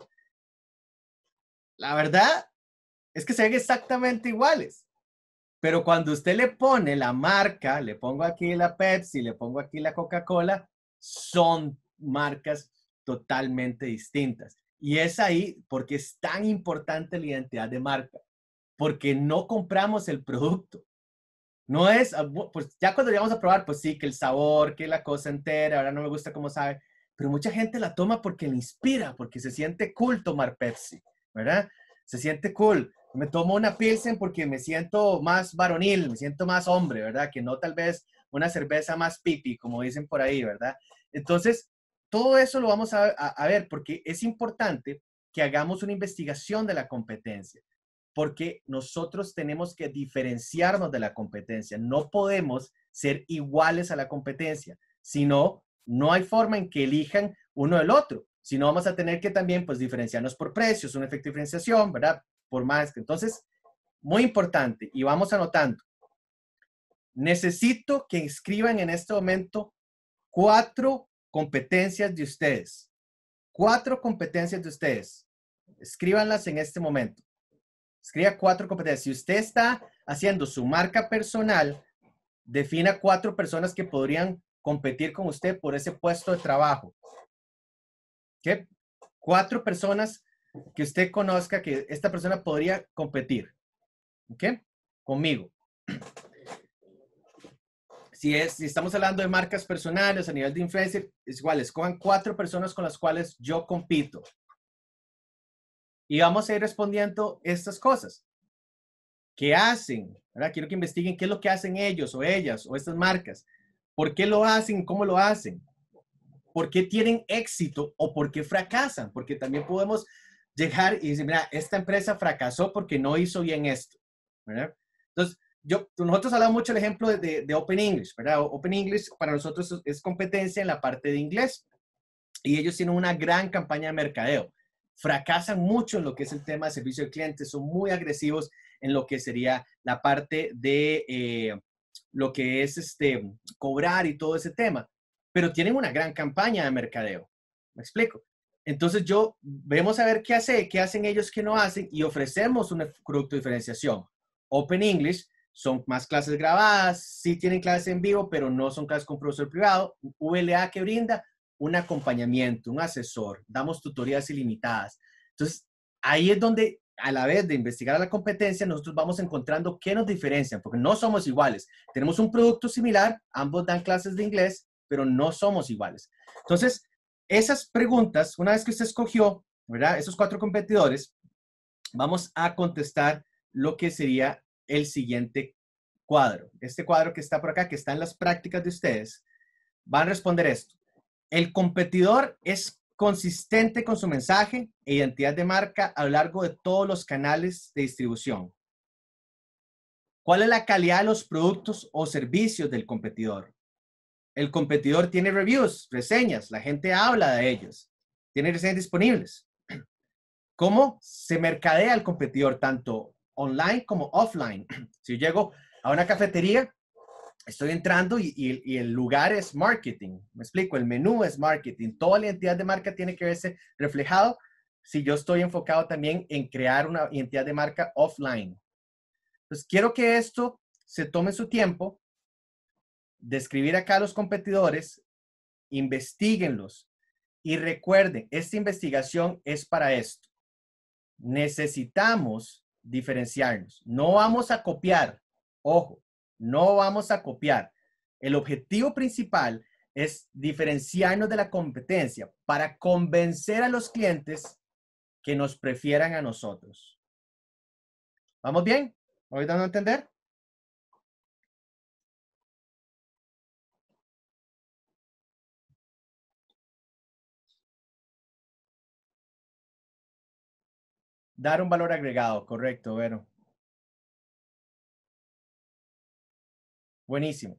La verdad es que se ven exactamente iguales. Pero cuando usted le pone la marca, le pongo aquí la Pepsi, le pongo aquí la Coca-Cola, son marcas totalmente distintas. Y es ahí porque es tan importante la identidad de marca, porque no compramos el producto. No es, pues ya cuando llegamos a probar, pues sí, que el sabor, que la cosa entera, ahora no me gusta cómo sabe, pero mucha gente la toma porque le inspira, porque se siente cool tomar Pepsi, ¿verdad? Se siente cool. Me tomo una Pilsen porque me siento más varonil, me siento más hombre, ¿verdad? Que no tal vez una cerveza más pipi, como dicen por ahí, ¿verdad? Entonces, todo eso lo vamos a ver porque es importante que hagamos una investigación de la competencia, porque nosotros tenemos que diferenciarnos de la competencia. No podemos ser iguales a la competencia, sino no hay forma en que elijan uno del otro. Si no, vamos a tener que también pues diferenciarnos por precios, un efecto de diferenciación, ¿verdad? Por más. Entonces, muy importante, y vamos anotando. Necesito que inscriban en este momento 4 competencias de ustedes. 4 competencias de ustedes. Escríbanlas en este momento. Escriba 4 competencias. Si usted está haciendo su marca personal, defina 4 personas que podrían competir con usted por ese puesto de trabajo. ¿Qué? 4 personas que usted conozca que esta persona podría competir. ¿Ok? Conmigo. Si estamos hablando de marcas personales a nivel de influencer, es igual, escojan 4 personas con las cuales yo compito. Y vamos a ir respondiendo estas cosas. ¿Qué hacen? ¿Verdad? Quiero que investiguen qué es lo que hacen ellos o ellas o estas marcas. ¿Por qué lo hacen? ¿Cómo lo hacen? ¿Por qué tienen éxito o por qué fracasan? Porque también podemos llegar y decir, mira, esta empresa fracasó porque no hizo bien esto, ¿verdad? Entonces, nosotros hablamos mucho del ejemplo de Open English, ¿verdad? Open English para nosotros es competencia en la parte de inglés y ellos tienen una gran campaña de mercadeo. Fracasan mucho en lo que es el tema de servicio al cliente, son muy agresivos en lo que sería la parte de lo que es cobrar y todo ese tema, pero tienen una gran campaña de mercadeo. ¿Me explico? Entonces vemos a ver qué hacen ellos que no hacen y ofrecemos un producto de diferenciación. Open English son más clases grabadas, sí tienen clases en vivo, pero no son clases con profesor privado. VLA que brinda un acompañamiento, un asesor, damos tutorías ilimitadas. Entonces, ahí es donde a la vez de investigar la competencia, nosotros vamos encontrando qué nos diferencian, porque no somos iguales. Tenemos un producto similar, ambos dan clases de inglés, pero no somos iguales. Entonces, esas preguntas, una vez que usted escogió, ¿verdad? Esos 4 competidores, vamos a contestar lo que sería el siguiente cuadro. Este cuadro que está por acá, que está en las prácticas de ustedes, van a responder esto. El competidor es consistente con su mensaje e identidad de marca a lo largo de todos los canales de distribución. ¿Cuál es la calidad de los productos o servicios del competidor? El competidor tiene reviews, reseñas, la gente habla de ellos, tiene reseñas disponibles. ¿Cómo se mercadea el competidor tanto online como offline? Si yo llego a una cafetería, estoy entrando y el lugar es marketing. Me explico, el menú es marketing. Toda la identidad de marca tiene que verse reflejado si yo estoy enfocado también en crear una identidad de marca offline. Entonces, quiero que esto se tome su tiempo, describir acá a los competidores, investíguenlos y recuerden, esta investigación es para esto. Necesitamos diferenciarnos. No vamos a copiar. Ojo, no vamos a copiar. El objetivo principal es diferenciarnos de la competencia para convencer a los clientes que nos prefieran a nosotros. ¿Vamos bien? ¿Me voy dando a entender? Dar un valor agregado, correcto, Vero. Buenísimo.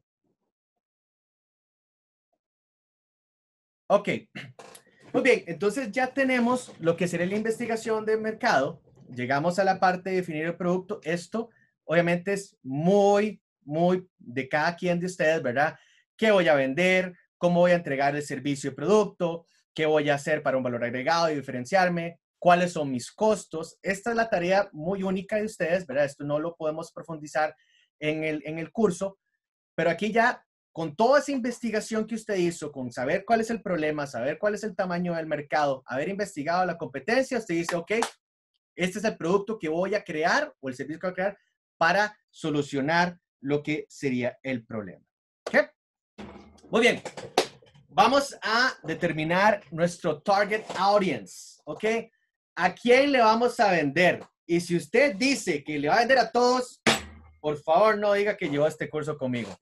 Ok. Muy bien, entonces ya tenemos lo que sería la investigación de mercado. Llegamos a la parte de definir el producto. Esto obviamente es muy de cada quien de ustedes, ¿verdad? ¿Qué voy a vender? ¿Cómo voy a entregar el servicio y producto? ¿Qué voy a hacer para un valor agregado y diferenciarme? ¿Cuáles son mis costos? Esta es la tarea muy única de ustedes, ¿verdad? Esto no lo podemos profundizar en el curso, pero aquí ya con toda esa investigación que usted hizo, con saber cuál es el problema, saber cuál es el tamaño del mercado, haber investigado la competencia, usted dice, ok, este es el producto que voy a crear o el servicio que voy a crear para solucionar lo que sería el problema. ¿Okay? Muy bien. Vamos a determinar nuestro target audience. ¿Ok? ¿A quién le vamos a vender? Y si usted dice que le va a vender a todos, por favor no diga que llevó este curso conmigo.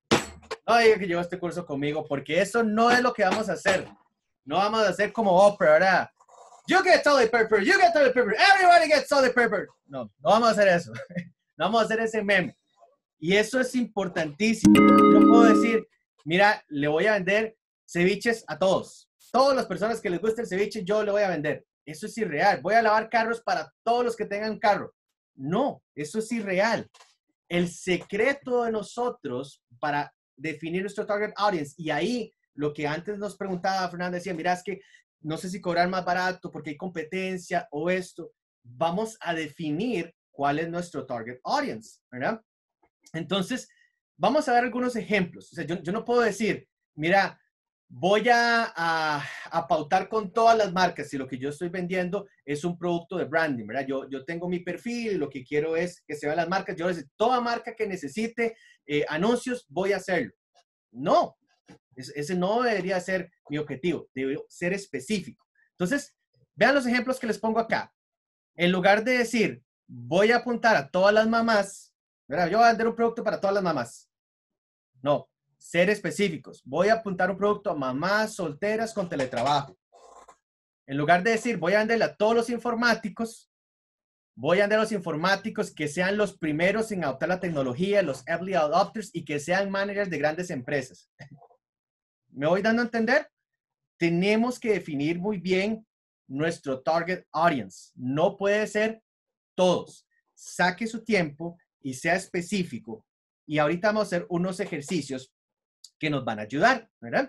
No diga que llevó este curso conmigo, porque eso no es lo que vamos a hacer. No vamos a hacer como Oprah, ¿verdad? You get toilet paper, you get toilet paper, everybody gets toilet paper. No, no vamos a hacer eso. No vamos a hacer ese meme. Y eso es importantísimo. Yo puedo decir, mira, le voy a vender ceviches a todos. Todas las personas que les guste el ceviche, yo le voy a vender. Eso es irreal. Voy a lavar carros para todos los que tengan carro. No, eso es irreal. El secreto de nosotros para definir nuestro target audience, y ahí lo que antes nos preguntaba Fernanda, decía, mira, es que no sé si cobrar más barato porque hay competencia o esto. Vamos a definir cuál es nuestro target audience, ¿verdad? Entonces, vamos a ver algunos ejemplos. O sea, yo no puedo decir, mira, voy a pautar con todas las marcas si lo que yo estoy vendiendo es un producto de branding, ¿verdad? Yo tengo mi perfil y lo que quiero es que se vean las marcas. Yo decir, toda marca que necesite anuncios, voy a hacerlo. No, ese no debería ser mi objetivo. Debe ser específico. Entonces, vean los ejemplos que les pongo acá. En lugar de decir, voy a apuntar a todas las mamás, ¿verdad? Yo voy a vender un producto para todas las mamás. No, ser específicos. Voy a apuntar un producto a mamás solteras con teletrabajo. En lugar de decir, voy a venderle a todos los informáticos, Voy a andar a los informáticos que sean los primeros en adoptar la tecnología, los early adopters y que sean managers de grandes empresas. ¿Me voy dando a entender? Tenemos que definir muy bien nuestro target audience. No puede ser todos. Saque su tiempo y sea específico. Y ahorita vamos a hacer unos ejercicios que nos van a ayudar, ¿verdad?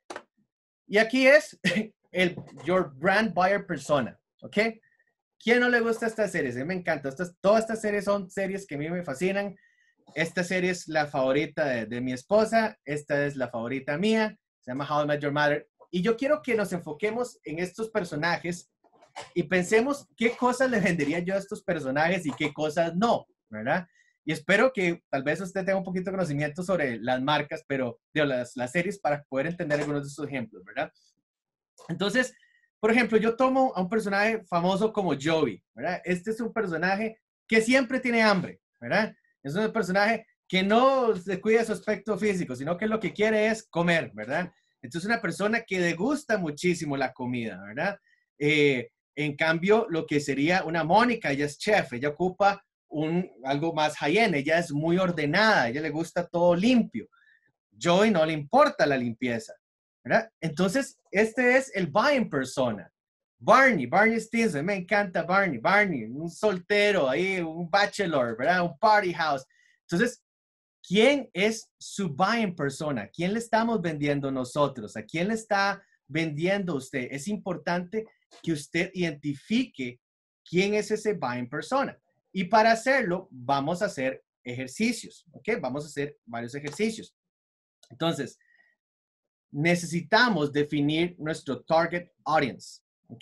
Y aquí es Your Brand Buyer Persona, ¿ok? ¿Quién no le gusta estas series? A mí me encanta. Todas estas series son series que a mí me fascinan. Esta serie es la favorita de mi esposa. Esta es la favorita mía. Se llama How I Met Your Mother. Y yo quiero que nos enfoquemos en estos personajes y pensemos qué cosas le vendería yo a estos personajes y qué cosas no, ¿verdad? Y espero que tal vez usted tenga un poquito de conocimiento sobre las marcas, pero las series para poder entender algunos de estos ejemplos, ¿verdad? Entonces, por ejemplo, yo tomo a un personaje famoso como Joey, ¿verdad? Este es un personaje que siempre tiene hambre, ¿verdad? Es un personaje que no se cuida de su aspecto físico, sino que lo que quiere es comer, ¿verdad? Entonces, es una persona que degusta muchísimo la comida, ¿verdad? En cambio, lo que sería una Mónica, ella es chef, ella ocupa algo más high-end, ella es muy ordenada, a ella le gusta todo limpio. Joey no le importa la limpieza, ¿verdad? Entonces, este es el buying persona. Barney Stinson, me encanta Barney, un soltero ahí, un bachelor, ¿verdad? Un party house. Entonces, ¿quién es su buying persona? ¿Quién le estamos vendiendo nosotros? ¿A quién le está vendiendo usted? Es importante que usted identifique quién es ese buying persona. Y para hacerlo, vamos a hacer ejercicios, ¿ok? Vamos a hacer varios ejercicios. Entonces, necesitamos definir nuestro target audience, ¿ok?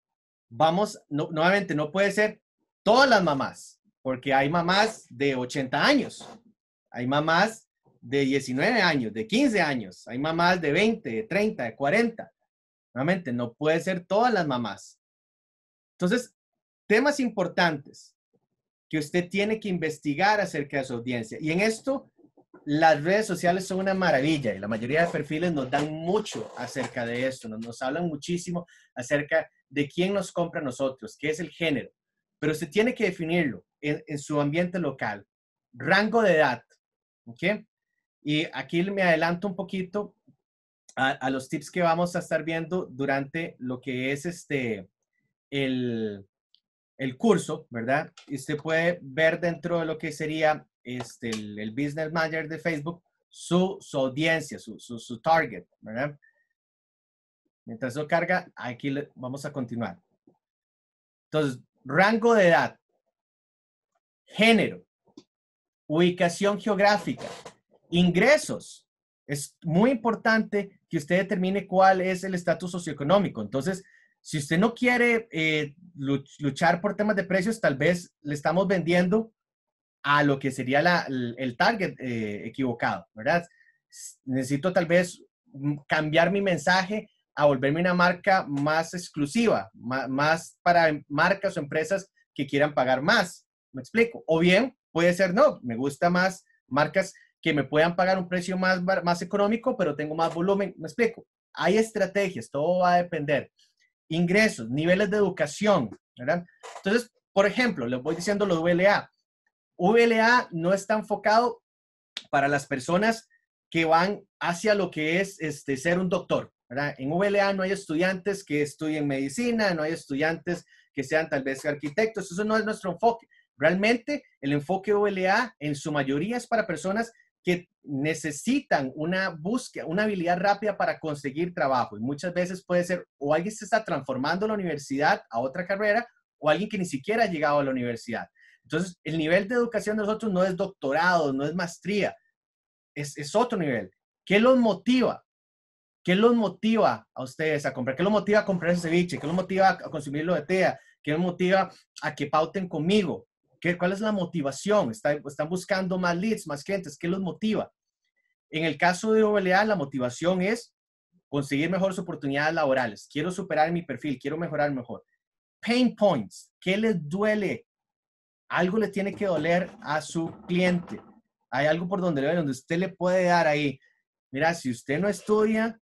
Nuevamente, no puede ser todas las mamás, porque hay mamás de 80 años, hay mamás de 19 años, de 15 años, hay mamás de 20, de 30, de 40. Nuevamente, no puede ser todas las mamás. Entonces, temas importantes que usted tiene que investigar acerca de su audiencia. Y en esto, las redes sociales son una maravilla y la mayoría de perfiles nos dan mucho acerca de esto, nos hablan muchísimo acerca de quién nos compra a nosotros, qué es el género, pero usted tiene que definirlo en su ambiente local, rango de edad, ¿ok? Y aquí me adelanto un poquito a los tips que vamos a estar viendo durante lo que es el curso, ¿verdad? Y usted puede ver dentro de lo que sería el Business Manager de Facebook su audiencia, su target, ¿verdad? Mientras eso carga, aquí vamos a continuar. Entonces, rango de edad, género, ubicación geográfica, ingresos. Es muy importante que usted determine cuál es el estatus socioeconómico. Entonces, si usted no quiere luchar por temas de precios, tal vez le estamos vendiendo a lo que sería el target equivocado, ¿verdad? Necesito tal vez cambiar mi mensaje a volverme una marca más exclusiva, más para marcas o empresas que quieran pagar más. ¿Me explico? O bien puede ser, no, me gusta más marcas que me puedan pagar un precio más económico, pero tengo más volumen. ¿Me explico? Hay estrategias, todo va a depender. Ingresos, niveles de educación, ¿verdad? Entonces, por ejemplo, les voy diciendo lo de VLA. VLA no está enfocado para las personas que van hacia lo que es ser un doctor, ¿verdad? En VLA no hay estudiantes que estudien medicina, no hay estudiantes que sean tal vez arquitectos, eso no es nuestro enfoque. Realmente el enfoque VLA en su mayoría es para personas que necesitan una búsqueda, una habilidad rápida para conseguir trabajo. Y muchas veces puede ser o alguien se está transformando la universidad a otra carrera o alguien que ni siquiera ha llegado a la universidad. Entonces, el nivel de educación de nosotros no es doctorado, no es maestría, es otro nivel. ¿Qué los motiva? ¿Qué los motiva a ustedes a comprar? ¿Qué los motiva a comprar ese ceviche? ¿Qué los motiva a consumirlo de TEA? ¿Qué los motiva a que pauten conmigo? ¿Cuál es la motivación? ¿Están buscando más leads, más clientes? ¿Qué los motiva? En el caso de OLA, la motivación es conseguir mejores oportunidades laborales. Quiero superar mi perfil, quiero mejorar mejor. Pain points. ¿Qué les duele? Algo le tiene que doler a su cliente. Hay algo por donde usted le puede dar ahí. Mira, si usted no estudia,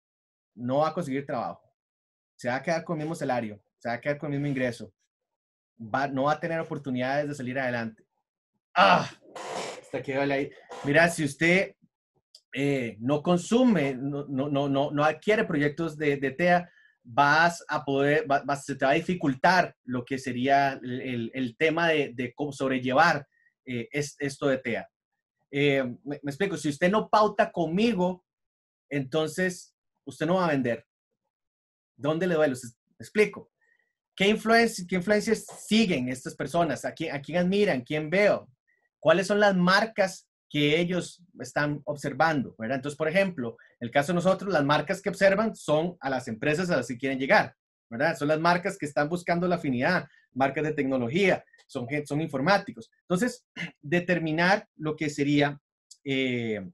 no va a conseguir trabajo. Se va a quedar con el mismo salario, se va a quedar con el mismo ingreso. no va a tener oportunidades de salir adelante. ¡Ah! Hasta que vale ahí. Mira, si usted no consume, no adquiere proyectos de TEA, vas a poder, se te va a dificultar lo que sería el tema de cómo sobrellevar esto de TEA. Me explico, si usted no pauta conmigo, entonces usted no va a vender. ¿Dónde le duele? Me explico. ¿Qué influencias siguen estas personas? ¿A quién admiran? ¿Quién veo? ¿Cuáles son las marcas que ellos están observando? ¿Verdad? Entonces, por ejemplo, en el caso de nosotros, las marcas que observan son a las empresas a las que quieren llegar, ¿verdad? Son las marcas que están buscando la afinidad, marcas de tecnología, son informáticos. Entonces, determinar lo que sería el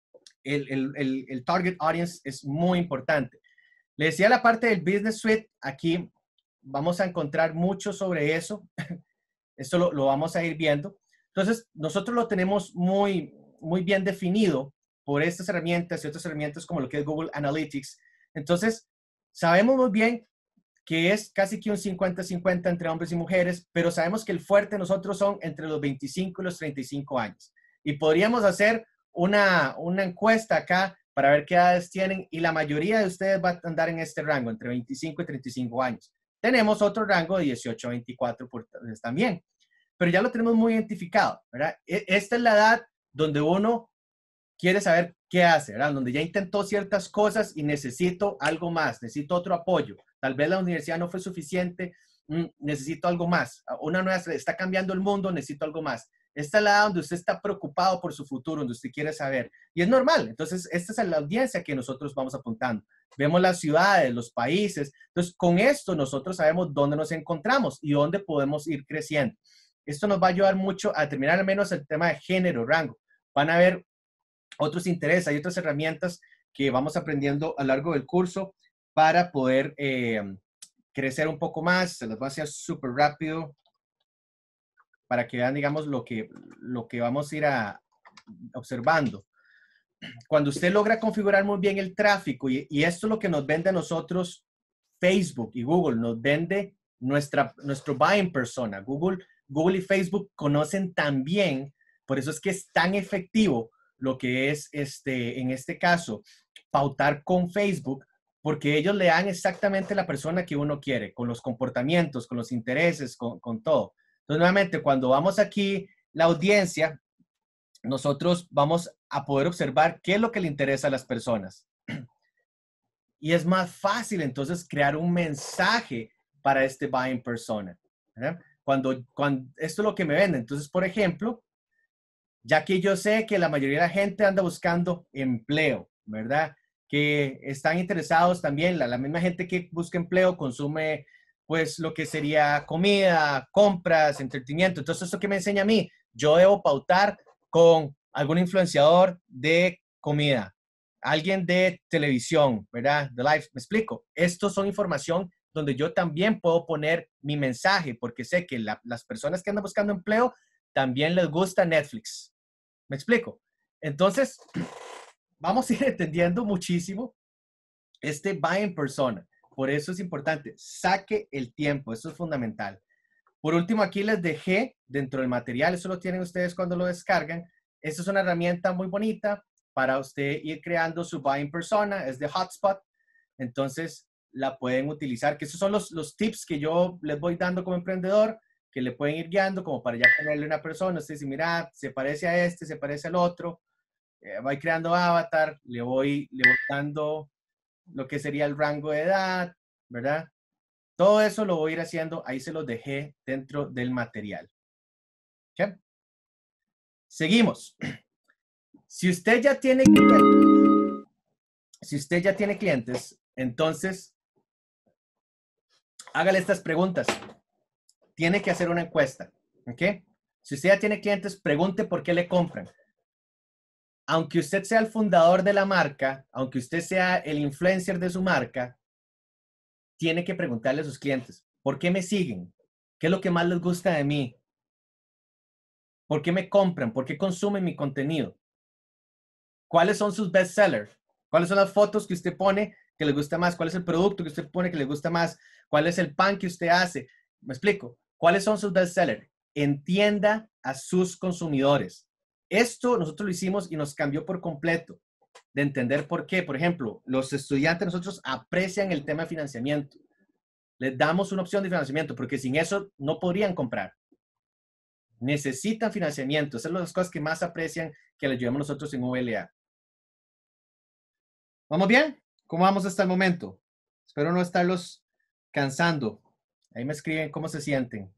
target audience es muy importante. Le decía la parte del Business Suite, aquí vamos a encontrar mucho sobre eso. Esto lo vamos a ir viendo. Entonces, nosotros lo tenemos muy bien definido por estas herramientas y otras herramientas como lo que es Google Analytics. Entonces, sabemos muy bien que es casi que un 50-50 entre hombres y mujeres, pero sabemos que el fuerte de nosotros son entre los 25 y los 35 años. Y podríamos hacer una encuesta acá para ver qué edades tienen y la mayoría de ustedes va a andar en este rango, entre 25 y 35 años. Tenemos otro rango de 18 a 24 también, pero ya lo tenemos muy identificado, ¿verdad? Esta es la edad donde uno quiere saber qué hace, ¿verdad? Donde ya intentó ciertas cosas y necesito algo más, necesito otro apoyo. Tal vez la universidad no fue suficiente, necesito algo más. Una nueva, está cambiando el mundo, necesito algo más. Esta es la edad donde usted está preocupado por su futuro, donde usted quiere saber. Y es normal. Entonces, esta es la audiencia que nosotros vamos apuntando. Vemos las ciudades, los países. Entonces, con esto nosotros sabemos dónde nos encontramos y dónde podemos ir creciendo. Esto nos va a ayudar mucho a determinar al menos el tema de género, rango. Van a haber otros intereses, hay otras herramientas que vamos aprendiendo a lo largo del curso para poder crecer un poco más. Se las voy a hacer súper rápido para que vean, digamos, lo que vamos a ir observando. Cuando usted logra configurar muy bien el tráfico, y esto es lo que nos vende a nosotros Facebook y Google, nos vende nuestro buying persona. Google y Facebook conocen tan bien, por eso es que es tan efectivo lo que es, en este caso, pautar con Facebook, porque ellos le dan exactamente la persona que uno quiere, con los comportamientos, con los intereses, con todo. Entonces, nuevamente, cuando vamos aquí, la audiencia, nosotros vamos a poder observar qué es lo que le interesa a las personas. Y es más fácil, entonces, crear un mensaje para este buying persona, ¿verdad? Cuando esto es lo que me vende. Entonces, por ejemplo, ya que yo sé que la mayoría de la gente anda buscando empleo, ¿verdad? Que están interesados también, la misma gente que busca empleo consume, pues, lo que sería comida, compras, entretenimiento. Entonces, ¿eso qué me enseña a mí? Yo debo pautar con algún influenciador de comida, alguien de televisión, ¿verdad? De live, ¿me explico? Estos son información donde yo también puedo poner mi mensaje, porque sé que las personas que andan buscando empleo también les gusta Netflix. ¿Me explico? Entonces, vamos a ir entendiendo muchísimo este buying persona. Por eso es importante, saque el tiempo, eso es fundamental. Por último, aquí les dejé dentro del material, eso lo tienen ustedes cuando lo descargan. Esta es una herramienta muy bonita para usted ir creando su buying persona, es de Hotspot. Entonces, la pueden utilizar, que esos son los tips que yo les voy dando como emprendedor, que le pueden ir guiando como para ya ponerle una persona. Usted dice, mira, se parece a este, se parece al otro. Voy creando avatar, le voy dando lo que sería el rango de edad, ¿verdad? Todo eso lo voy a ir haciendo, ahí se los dejé dentro del material. ¿Okay? Seguimos. Si usted ya tiene clientes, entonces hágale estas preguntas. Tiene que hacer una encuesta, ¿ok? Si usted ya tiene clientes, pregunte por qué le compran. Aunque usted sea el fundador de la marca, aunque usted sea el influencer de su marca, tiene que preguntarle a sus clientes, ¿por qué me siguen? ¿Qué es lo que más les gusta de mí? ¿Por qué me compran? ¿Por qué consumen mi contenido? ¿Cuáles son sus bestsellers? ¿Cuáles son las fotos que usted pone que les gusta más? ¿Cuál es el producto que usted pone que les gusta más? ¿Cuál es el pan que usted hace? ¿Me explico? ¿Cuáles son sus bestsellers? Entienda a sus consumidores. Esto nosotros lo hicimos y nos cambió por completo de entender por qué. Por ejemplo, los estudiantes nosotros aprecian el tema de financiamiento. Les damos una opción de financiamiento porque sin eso no podrían comprar. Necesitan financiamiento. Esas son las cosas que más aprecian que les ayudemos nosotros en VLA. ¿Vamos bien? ¿Cómo vamos hasta el momento? Espero no estarlos cansando. Ahí me escriben cómo se sienten.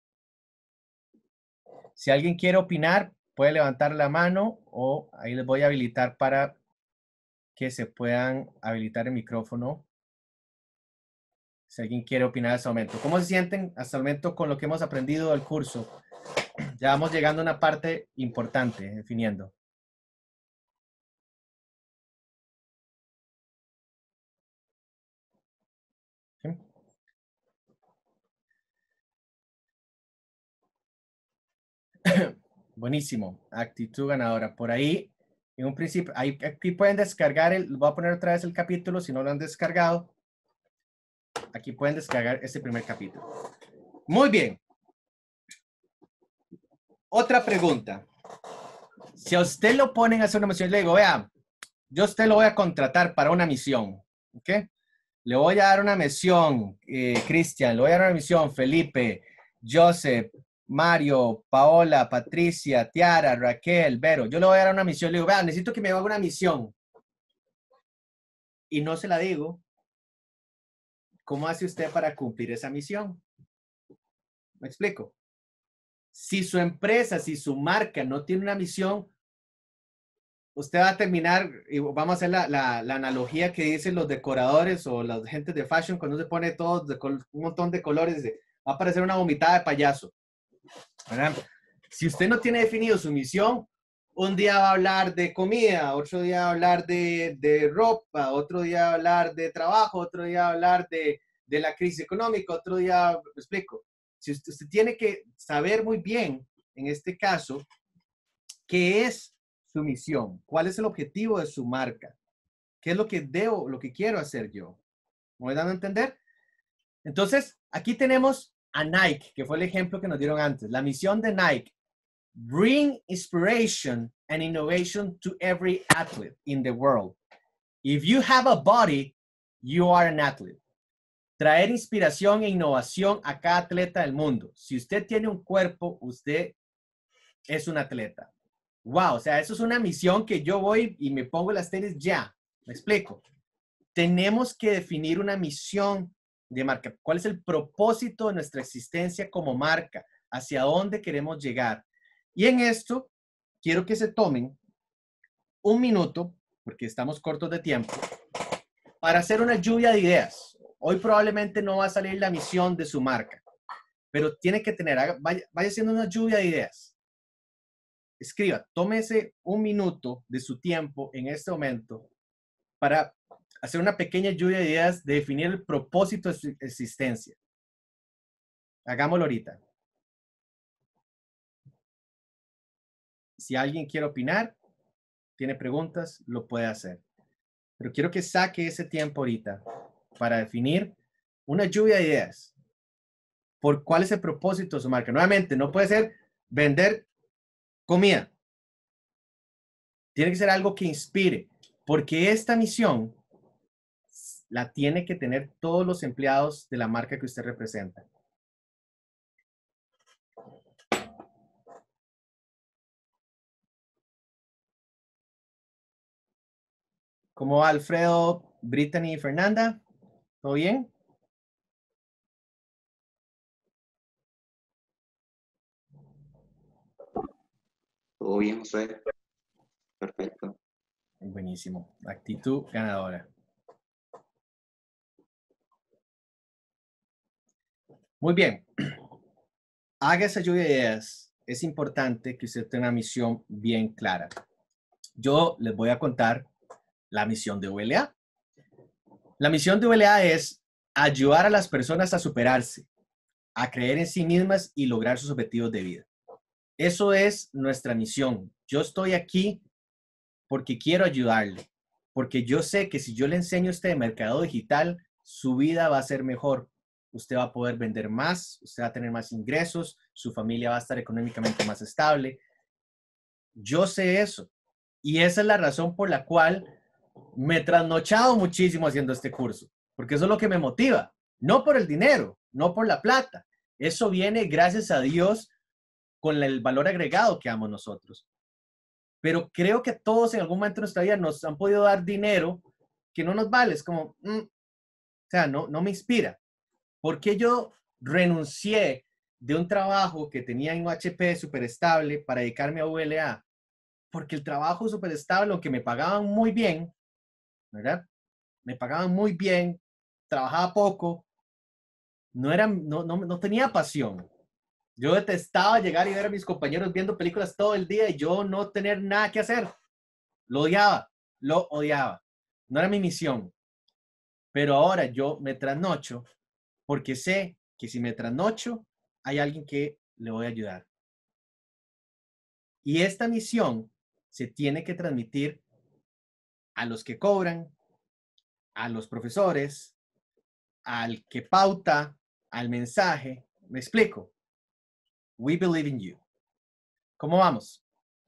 Si alguien quiere opinar, puede levantar la mano o ahí les voy a habilitar para que se puedan habilitar el micrófono. Si alguien quiere opinar hasta el momento. ¿Cómo se sienten hasta el momento con lo que hemos aprendido del curso? Ya vamos llegando a una parte importante, definiendo. ¿Sí? Buenísimo. Actitud ganadora. Por ahí, en un principio, aquí pueden descargar voy a poner otra vez el capítulo, si no lo han descargado. Aquí pueden descargar este primer capítulo. Muy bien. Otra pregunta. Si a usted lo ponen a hacer una misión, le digo, vea, yo a usted lo voy a contratar para una misión. ¿Ok? Le voy a dar una misión, Cristian, le voy a dar una misión, Felipe, Joseph, Mario, Paola, Patricia, Tiara, Raquel, Vero. Yo le voy a dar una misión. Le digo, vea, necesito que me haga una misión. Y no se la digo. ¿Cómo hace usted para cumplir esa misión? ¿Me explico? Si su empresa, si su marca no tiene una misión, usted va a terminar, y vamos a hacer la analogía que dicen los decoradores o las gentes de fashion, cuando se pone todo un montón de colores, va a parecer una vomitada de payaso. ¿Verdad? Si usted no tiene definido su misión, un día va a hablar de comida, otro día va a hablar de ropa, otro día va a hablar de trabajo, otro día va a hablar de la crisis económica, otro día, me explico. Si usted tiene que saber muy bien, en este caso, qué es su misión, cuál es el objetivo de su marca, qué es lo que debo, lo que quiero hacer yo. ¿Me voy dando a entender? Entonces, aquí tenemos a Nike, que fue el ejemplo que nos dieron antes. La misión de Nike: bring inspiration and innovation to every athlete in the world. If you have a body, you are an athlete. Traer inspiración e innovación a cada atleta del mundo. Si usted tiene un cuerpo, usted es un atleta. Wow, o sea, eso es una misión que yo voy y me pongo las tenis ya. ¿Me explico? Tenemos que definir una misión de marca. ¿Cuál es el propósito de nuestra existencia como marca? ¿Hacia dónde queremos llegar? Y en esto, quiero que se tomen un minuto, porque estamos cortos de tiempo, para hacer una lluvia de ideas. Hoy probablemente no va a salir la misión de su marca, pero tiene que tener, vaya haciendo una lluvia de ideas. Escriba, tómese un minuto de su tiempo en este momento para hacer una pequeña lluvia de ideas de definir el propósito de su existencia. Hagámoslo ahorita. Si alguien quiere opinar, tiene preguntas, lo puede hacer. Pero quiero que saque ese tiempo ahorita para definir una lluvia de ideas. ¿Por cuál es el propósito de su marca? Nuevamente, no puede ser vender comida. Tiene que ser algo que inspire, porque esta misión la tiene que tener todos los empleados de la marca que usted representa. ¿Cómo va Alfredo, Brittany y Fernanda? ¿Todo bien? Todo bien, José. Perfecto. Buenísimo. Actitud ganadora. Muy bien. Haga esa lluvia de ideas. Es importante que usted tenga una misión bien clara. Yo les voy a contar la misión de VLA. La misión de VLA es ayudar a las personas a superarse, a creer en sí mismas y lograr sus objetivos de vida. Eso es nuestra misión. Yo estoy aquí porque quiero ayudarle, porque yo sé que si yo le enseño a usted mercado digital, su vida va a ser mejor. usted va a poder vender más, usted va a tener más ingresos, su familia va a estar económicamente más estable. Yo sé eso. Y esa es la razón por la cual me he trasnochado muchísimo haciendo este curso, porque eso es lo que me motiva. No por el dinero, no por la plata. Eso viene, gracias a Dios, con el valor agregado que damos nosotros. Pero creo que todos en algún momento de nuestra vida nos han podido dar dinero que no nos vale. Es como, o sea, no me inspira. ¿Por qué yo renuncié de un trabajo que tenía en UHP súper estable para dedicarme a ULA? Porque el trabajo súper estable, aunque me pagaban muy bien, ¿verdad? Me pagaban muy bien, trabajaba poco, no tenía pasión. Yo detestaba llegar y ver a mis compañeros viendo películas todo el día y yo no tener nada que hacer. Lo odiaba, lo odiaba. No era mi misión. Pero ahora yo me trasnocho porque sé que si me trasnocho, hay alguien que le voy a ayudar. Y esta misión se tiene que transmitir a los que cobran, a los profesores, al que pauta, al mensaje. ¿Me explico? We believe in you. ¿Cómo vamos?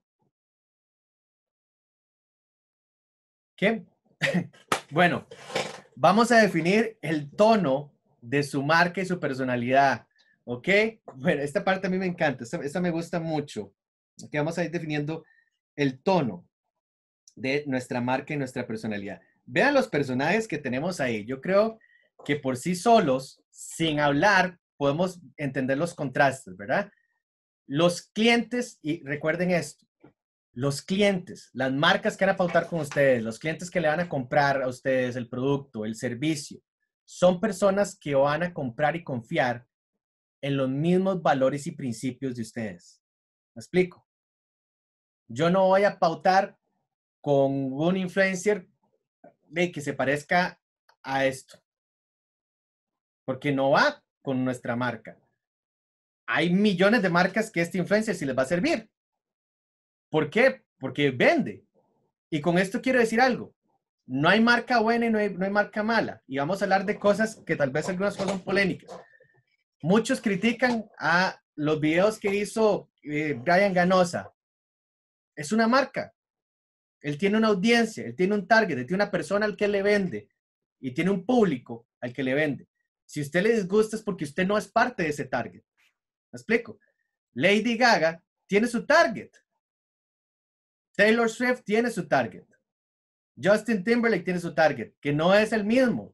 ¿Qué? Bueno, vamos a definir el tono de su marca y su personalidad. ¿Ok? Bueno, esta parte a mí me encanta. Esta me gusta mucho. Ok, vamos a ir definiendo el tono de nuestra marca y nuestra personalidad. Vean los personajes que tenemos ahí. Yo creo que por sí solos, sin hablar, podemos entender los contrastes, ¿verdad? Los clientes, y recuerden esto, los clientes, las marcas que van a pautar con ustedes, los clientes que le van a comprar a ustedes el producto, el servicio, son personas que van a comprar y confiar en los mismos valores y principios de ustedes. ¿Me explico? Yo no voy a pautar con un influencer de que se parezca a esto, porque no va con nuestra marca. Hay millones de marcas que este influencer sí les va a servir. ¿Por qué? Porque vende. Y con esto quiero decir algo. No hay marca buena y no hay marca mala. Y vamos a hablar de cosas que tal vez algunas cosas son polémicas. Muchos critican a los videos que hizo Brian Ganosa. Es una marca. Él tiene una audiencia, él tiene un target, él tiene una persona al que le vende y tiene un público al que le vende. Si a usted le disgusta es porque usted no es parte de ese target. ¿Me explico? Lady Gaga tiene su target. Taylor Swift tiene su target. Justin Timberlake tiene su target, que no es el mismo.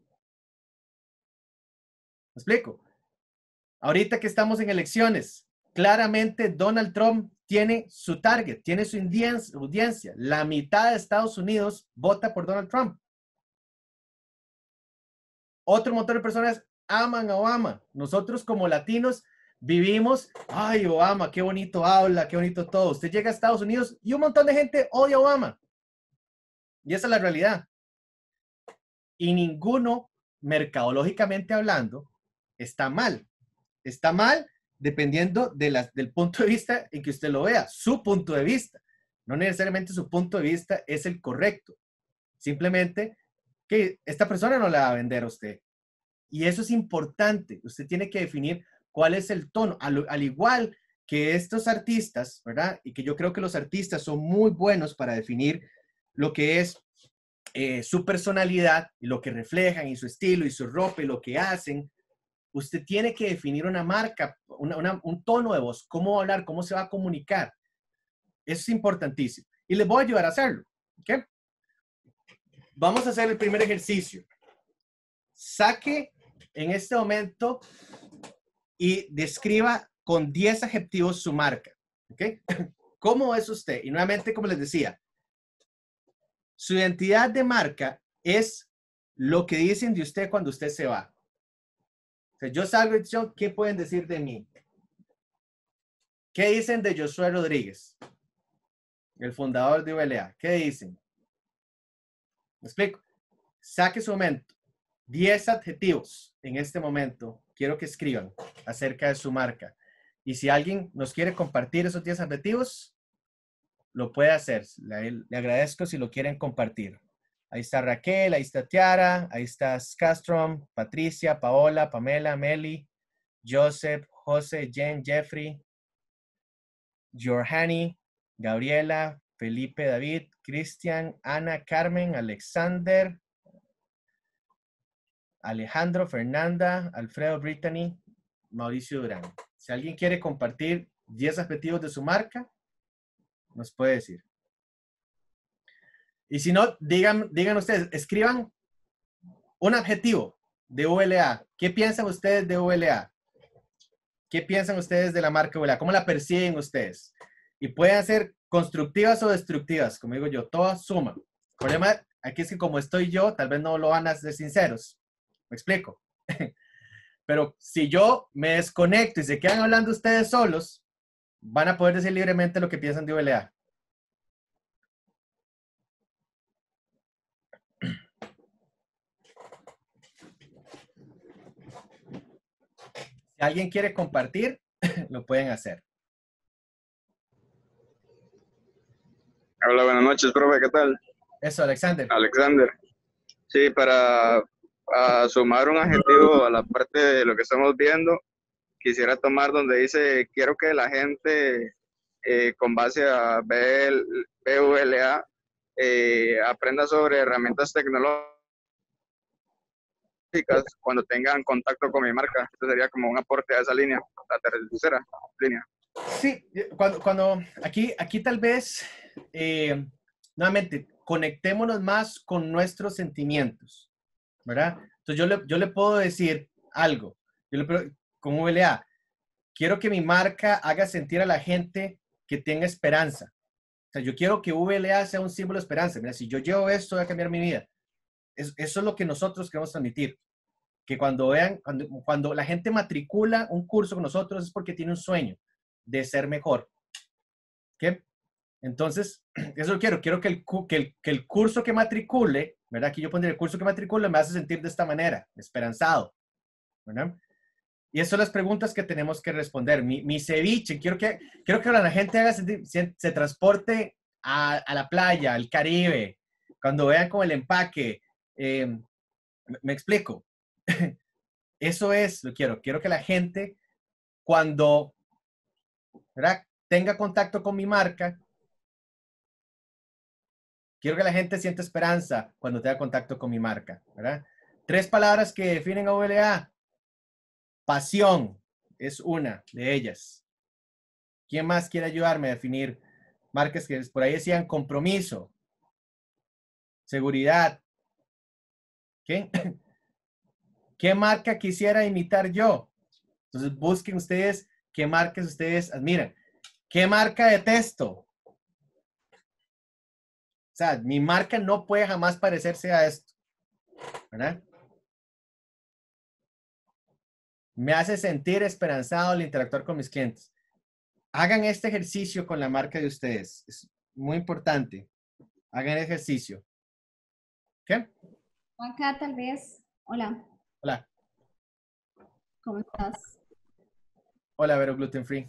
¿Me explico? Ahorita que estamos en elecciones, claramente Donald Trump tiene su target, tiene su audiencia. La mitad de Estados Unidos vota por Donald Trump. Otro montón de personas aman a Obama. Nosotros como latinos vivimos, ay, Obama, qué bonito habla, qué bonito todo. Usted llega a Estados Unidos y un montón de gente odia a Obama. Y esa es la realidad. Y ninguno, mercadológicamente hablando, está mal. Está mal dependiendo del punto de vista en que usted lo vea, su punto de vista. No necesariamente su punto de vista es el correcto. Simplemente que esta persona no le va a vender a usted. Y eso es importante. Usted tiene que definir cuál es el tono. Al igual que estos artistas, ¿verdad? Y que yo creo que los artistas son muy buenos para definir lo que es su personalidad y lo que reflejan y su estilo y su ropa y lo que hacen. Usted tiene que definir una marca, un tono de voz, cómo hablar, cómo se va a comunicar. Eso es importantísimo. Y les voy a ayudar a hacerlo. ¿Okay? Vamos a hacer el primer ejercicio. Saque en este momento y describa con 10 adjetivos su marca. ¿Okay? ¿Cómo es usted? Y nuevamente, como les decía, su identidad de marca es lo que dicen de usted cuando usted se va. O sea, yo salgo y digo, ¿qué pueden decir de mí? ¿Qué dicen de Josué Rodríguez, el fundador de ULA? ¿Qué dicen? ¿Me explico? Saque su momento. 10 adjetivos en este momento. Quiero que escriban acerca de su marca. Y si alguien nos quiere compartir esos 10 adjetivos, lo puede hacer. Le agradezco si lo quieren compartir. Ahí está Raquel, ahí está Tiara, ahí está Castrom, Patricia, Paola, Pamela, Meli, Joseph, José, Jen, Jeffrey, Jorhani, Gabriela, Felipe, David, Cristian, Ana, Carmen, Alexander, Alejandro, Fernanda, Alfredo, Brittany, Mauricio Durán. Si alguien quiere compartir 10 adjetivos de su marca, nos puede decir. Y si no, digan ustedes, escriban un adjetivo de VLA. ¿Qué piensan ustedes de VLA? ¿Qué piensan ustedes de la marca VLA? ¿Cómo la perciben ustedes? Y pueden ser constructivas o destructivas, como digo yo, todas suman. El problema aquí es que como estoy yo, tal vez no lo van a ser sinceros. ¿Me explico? Pero si yo me desconecto y se quedan hablando ustedes solos, van a poder decir libremente lo que piensan de VLA. Si alguien quiere compartir, lo pueden hacer. Hola, buenas noches, profe, ¿qué tal? Eso, Alexander. Alexander. Sí, para sumar un adjetivo a la parte de lo que estamos viendo, quisiera tomar donde dice, quiero que la gente, con base a BVLA, aprenda sobre herramientas tecnológicas cuando tengan contacto con mi marca. Esto sería como un aporte a esa línea, la tercera línea. Sí, cuando aquí tal vez, nuevamente, conectémonos más con nuestros sentimientos, ¿verdad? Entonces yo le puedo decir algo, con VLA, quiero que mi marca haga sentir a la gente que tenga esperanza. O sea, yo quiero que VLA sea un símbolo de esperanza. Mira, si yo llevo esto, voy a cambiar mi vida. Eso es lo que nosotros queremos transmitir. Que cuando vean, cuando la gente matricula un curso con nosotros es porque tiene un sueño de ser mejor. ¿Qué? Entonces, eso quiero que el curso que matricule, ¿verdad? Aquí yo pondré el curso que matricule, me hace sentir de esta manera, esperanzado, ¿verdad? Y esas son las preguntas que tenemos que responder. Mi ceviche, quiero que la gente haga se transporte a la playa, al Caribe, cuando vean como el empaque. Me explico. Eso es lo que quiero que la gente, cuando, ¿verdad?, tenga contacto con mi marca, quiero que la gente sienta esperanza cuando tenga contacto con mi marca, ¿verdad? 3 palabras que definen a VLA. Pasión es una de ellas. ¿Quién más quiere ayudarme a definir marcas que por ahí decían compromiso, seguridad? ¿Qué? ¿Qué marca quisiera imitar yo? Entonces busquen ustedes qué marcas ustedes admiran. ¿Qué marca detesto? O sea, mi marca no puede jamás parecerse a esto, ¿verdad? Me hace sentir esperanzado al interactuar con mis clientes. Hagan este ejercicio con la marca de ustedes. Es muy importante. Hagan el ejercicio. ¿Qué? Acá tal vez. Hola. Hola. ¿Cómo estás? Hola, Vero Gluten Free.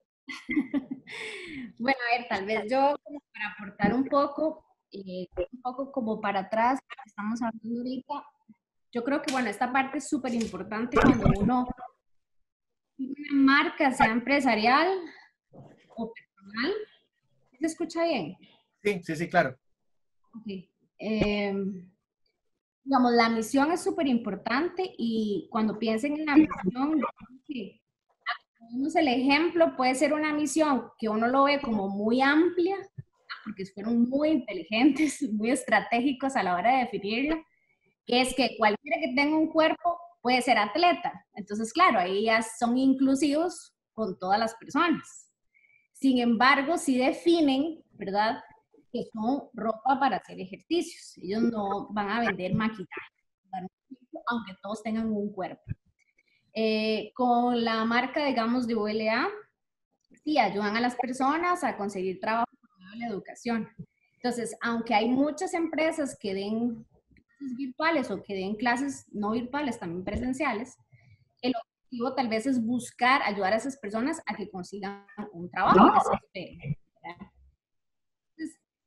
Bueno, a ver, tal vez yo como para aportar un poco como para atrás, lo que estamos hablando ahorita, yo creo que, bueno, esta parte es súper importante cuando una marca, sea empresarial o personal. ¿Se escucha bien? Sí, claro. Okay. Digamos, la misión es súper importante y cuando piensen en la misión, tenemos el ejemplo, puede ser una misión que uno lo ve como muy amplia, porque fueron muy inteligentes, muy estratégicos a la hora de definirla, que es que cualquiera que tenga un cuerpo puede ser atleta. Entonces, claro, ahí ya son inclusivos con todas las personas. Sin embargo, sí definen, ¿verdad?, que son ropa para hacer ejercicios. Ellos no van a vender maquillaje, aunque todos tengan un cuerpo. Con la marca, digamos, de VLA, sí, ayudan a las personas a conseguir trabajo por medio de la educación. Entonces, aunque hay muchas empresas que den clases virtuales o que den clases no virtuales, también presenciales, el objetivo tal vez es buscar ayudar a esas personas a que consigan un trabajo. Entonces,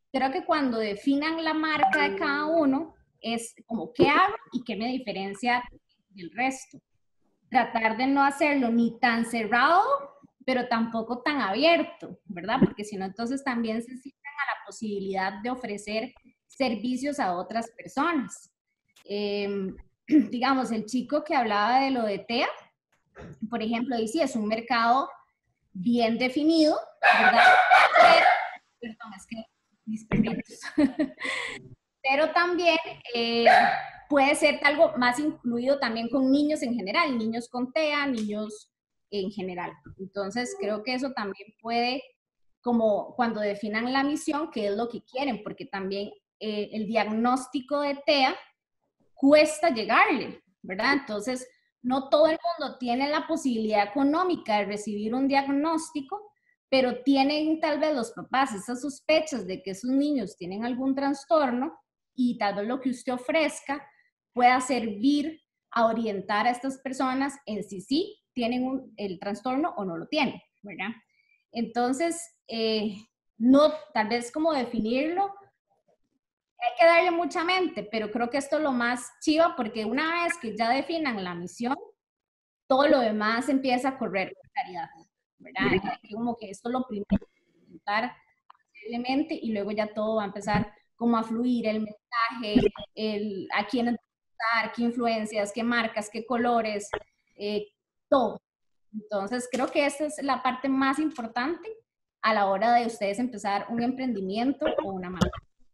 creo que cuando definan la marca de cada uno, es como qué hago y qué me diferencia del resto. Tratar de no hacerlo ni tan cerrado, pero tampoco tan abierto, ¿verdad? Porque si no, entonces también se cierran a la posibilidad de ofrecer servicios a otras personas. Digamos, el chico que hablaba de lo de TEA, por ejemplo, dice, es un mercado bien definido, ¿verdad? Perdón, es que mis perritos. Pero también puede ser algo más incluido también con niños en general, niños con TEA, niños en general. Entonces, creo que eso también puede, como cuando definan la misión, qué es lo que quieren, porque también el diagnóstico de TEA cuesta llegarle, ¿verdad? Entonces, no todo el mundo tiene la posibilidad económica de recibir un diagnóstico, pero tienen tal vez los papás esas sospechas de que esos niños tienen algún trastorno y tal vez lo que usted ofrezca pueda servir a orientar a estas personas en si sí tienen el trastorno o no lo tienen, ¿verdad? Entonces, no, tal vez como definirlo, hay que darle mucha mente, pero creo que esto es lo más chiva porque una vez que ya definan la misión, todo lo demás empieza a correr con claridad, ¿verdad? Como que esto es lo primero, intentar mente y luego ya todo va a empezar como a fluir, el mensaje, a quién dar, qué influencias, qué marcas, qué colores, todo. Entonces creo que esta es la parte más importante a la hora de ustedes empezar un emprendimiento o una marca.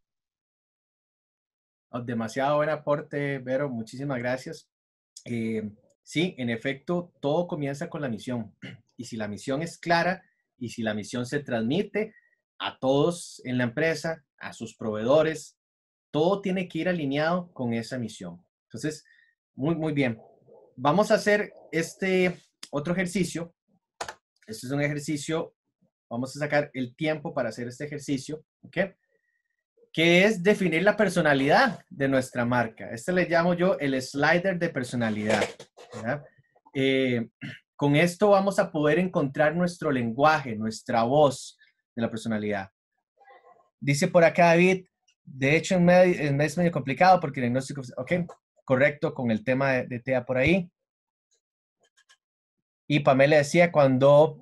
Demasiado buen aporte, Vero. Muchísimas gracias. Sí, en efecto, todo comienza con la misión. Y si la misión es clara y si la misión se transmite a todos en la empresa, a sus proveedores, todo tiene que ir alineado con esa misión. Entonces, muy bien. Vamos a hacer este otro ejercicio. Este es un ejercicio, vamos a sacar el tiempo para hacer este ejercicio, ¿ok? Que es definir la personalidad de nuestra marca. Este le llamo yo el slider de personalidad, ¿verdad? Con esto vamos a poder encontrar nuestro lenguaje, nuestra voz de la personalidad. Dice por acá David, de hecho es medio complicado porque el diagnóstico, ok, correcto con el tema de TEA por ahí. Y Pamela decía cuando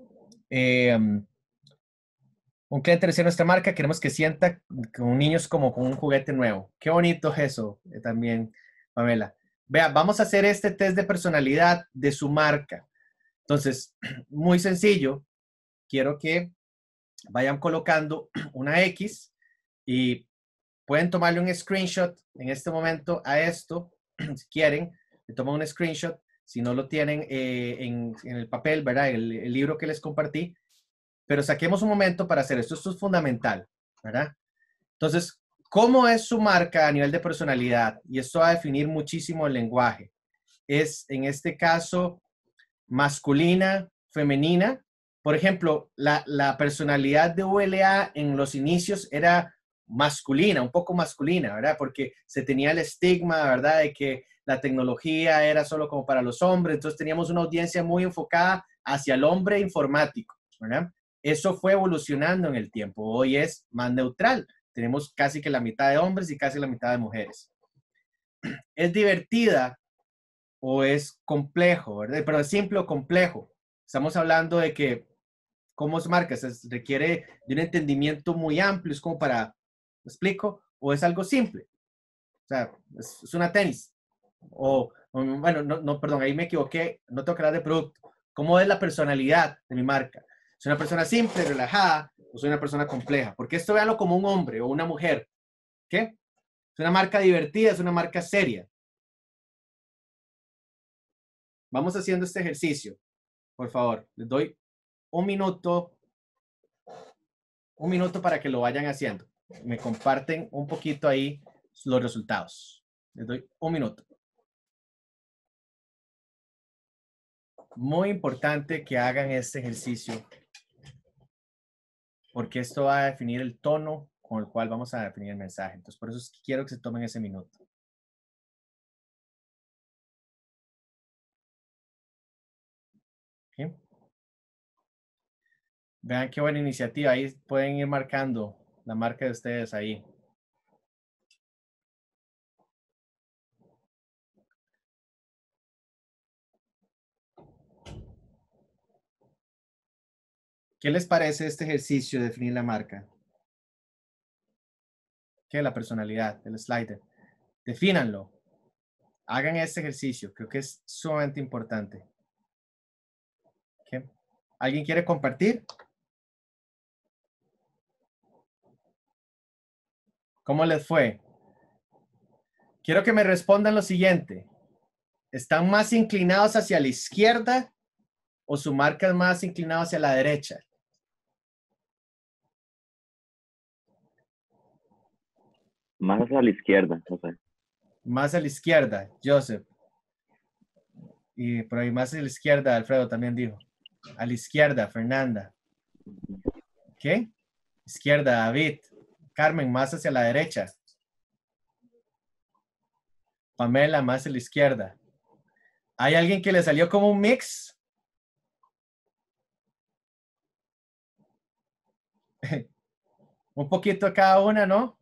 un cliente recibe nuestra marca, queremos que sienta con niños como con un juguete nuevo. Qué bonito es eso también, Pamela. Vea, vamos a hacer este test de personalidad de su marca. Entonces, muy sencillo. Quiero que vayan colocando una X y pueden tomarle un screenshot en este momento a esto. Si quieren, le toman un screenshot. Si no lo tienen en el papel, ¿verdad? El libro que les compartí. Pero saquemos un momento para hacer esto. Esto es fundamental, ¿verdad? Entonces, ¿cómo es su marca a nivel de personalidad? Y esto va a definir muchísimo el lenguaje. Es, en este caso, masculina, femenina. Por ejemplo, la personalidad de ULA en los inicios era masculina, un poco masculina, ¿verdad? Porque se tenía el estigma, ¿verdad? De que la tecnología era solo como para los hombres. Entonces teníamos una audiencia muy enfocada hacia el hombre informático, ¿verdad? Eso fue evolucionando en el tiempo. Hoy es más neutral. Tenemos casi que la mitad de hombres y casi la mitad de mujeres. Es divertida o es complejo, ¿verdad? Pero es simple o complejo. Estamos hablando de que, ¿cómo es marca? Requiere de un entendimiento muy amplio. Es como para, ¿me explico? O es algo simple. O sea, es una tenis. O, bueno, no, perdón, ahí me equivoqué. No tengo que hablar de producto. ¿Cómo es la personalidad de mi marca? ¿Soy una persona simple, relajada o soy una persona compleja? Porque esto véanlo como un hombre o una mujer. ¿Qué? Es una marca divertida, es una marca seria. Vamos haciendo este ejercicio. Por favor, les doy un minuto para que lo vayan haciendo. Me comparten un poquito ahí los resultados. Les doy un minuto. Muy importante que hagan este ejercicio porque esto va a definir el tono con el cual vamos a definir el mensaje. Entonces, por eso es que quiero que se tomen ese minuto. ¿Okay? Vean qué buena iniciativa. Ahí pueden ir marcando la marca de ustedes ahí. ¿Qué les parece este ejercicio de definir la marca? ¿Qué? La personalidad, el slider. Defínanlo. Hagan este ejercicio. Creo que es sumamente importante. ¿Qué? ¿Alguien quiere compartir? ¿Cómo les fue? Quiero que me respondan lo siguiente. ¿Están más inclinados hacia la izquierda o su marca es más inclinada hacia la derecha? Más hacia la izquierda, o sea. Más a la izquierda, Joseph. Y por ahí más a la izquierda, Alfredo también dijo. A la izquierda, Fernanda. ¿Qué? Izquierda, David. Carmen, más hacia la derecha. Pamela, más a la izquierda. ¿Hay alguien que le salió como un mix? Un poquito a cada una, ¿no?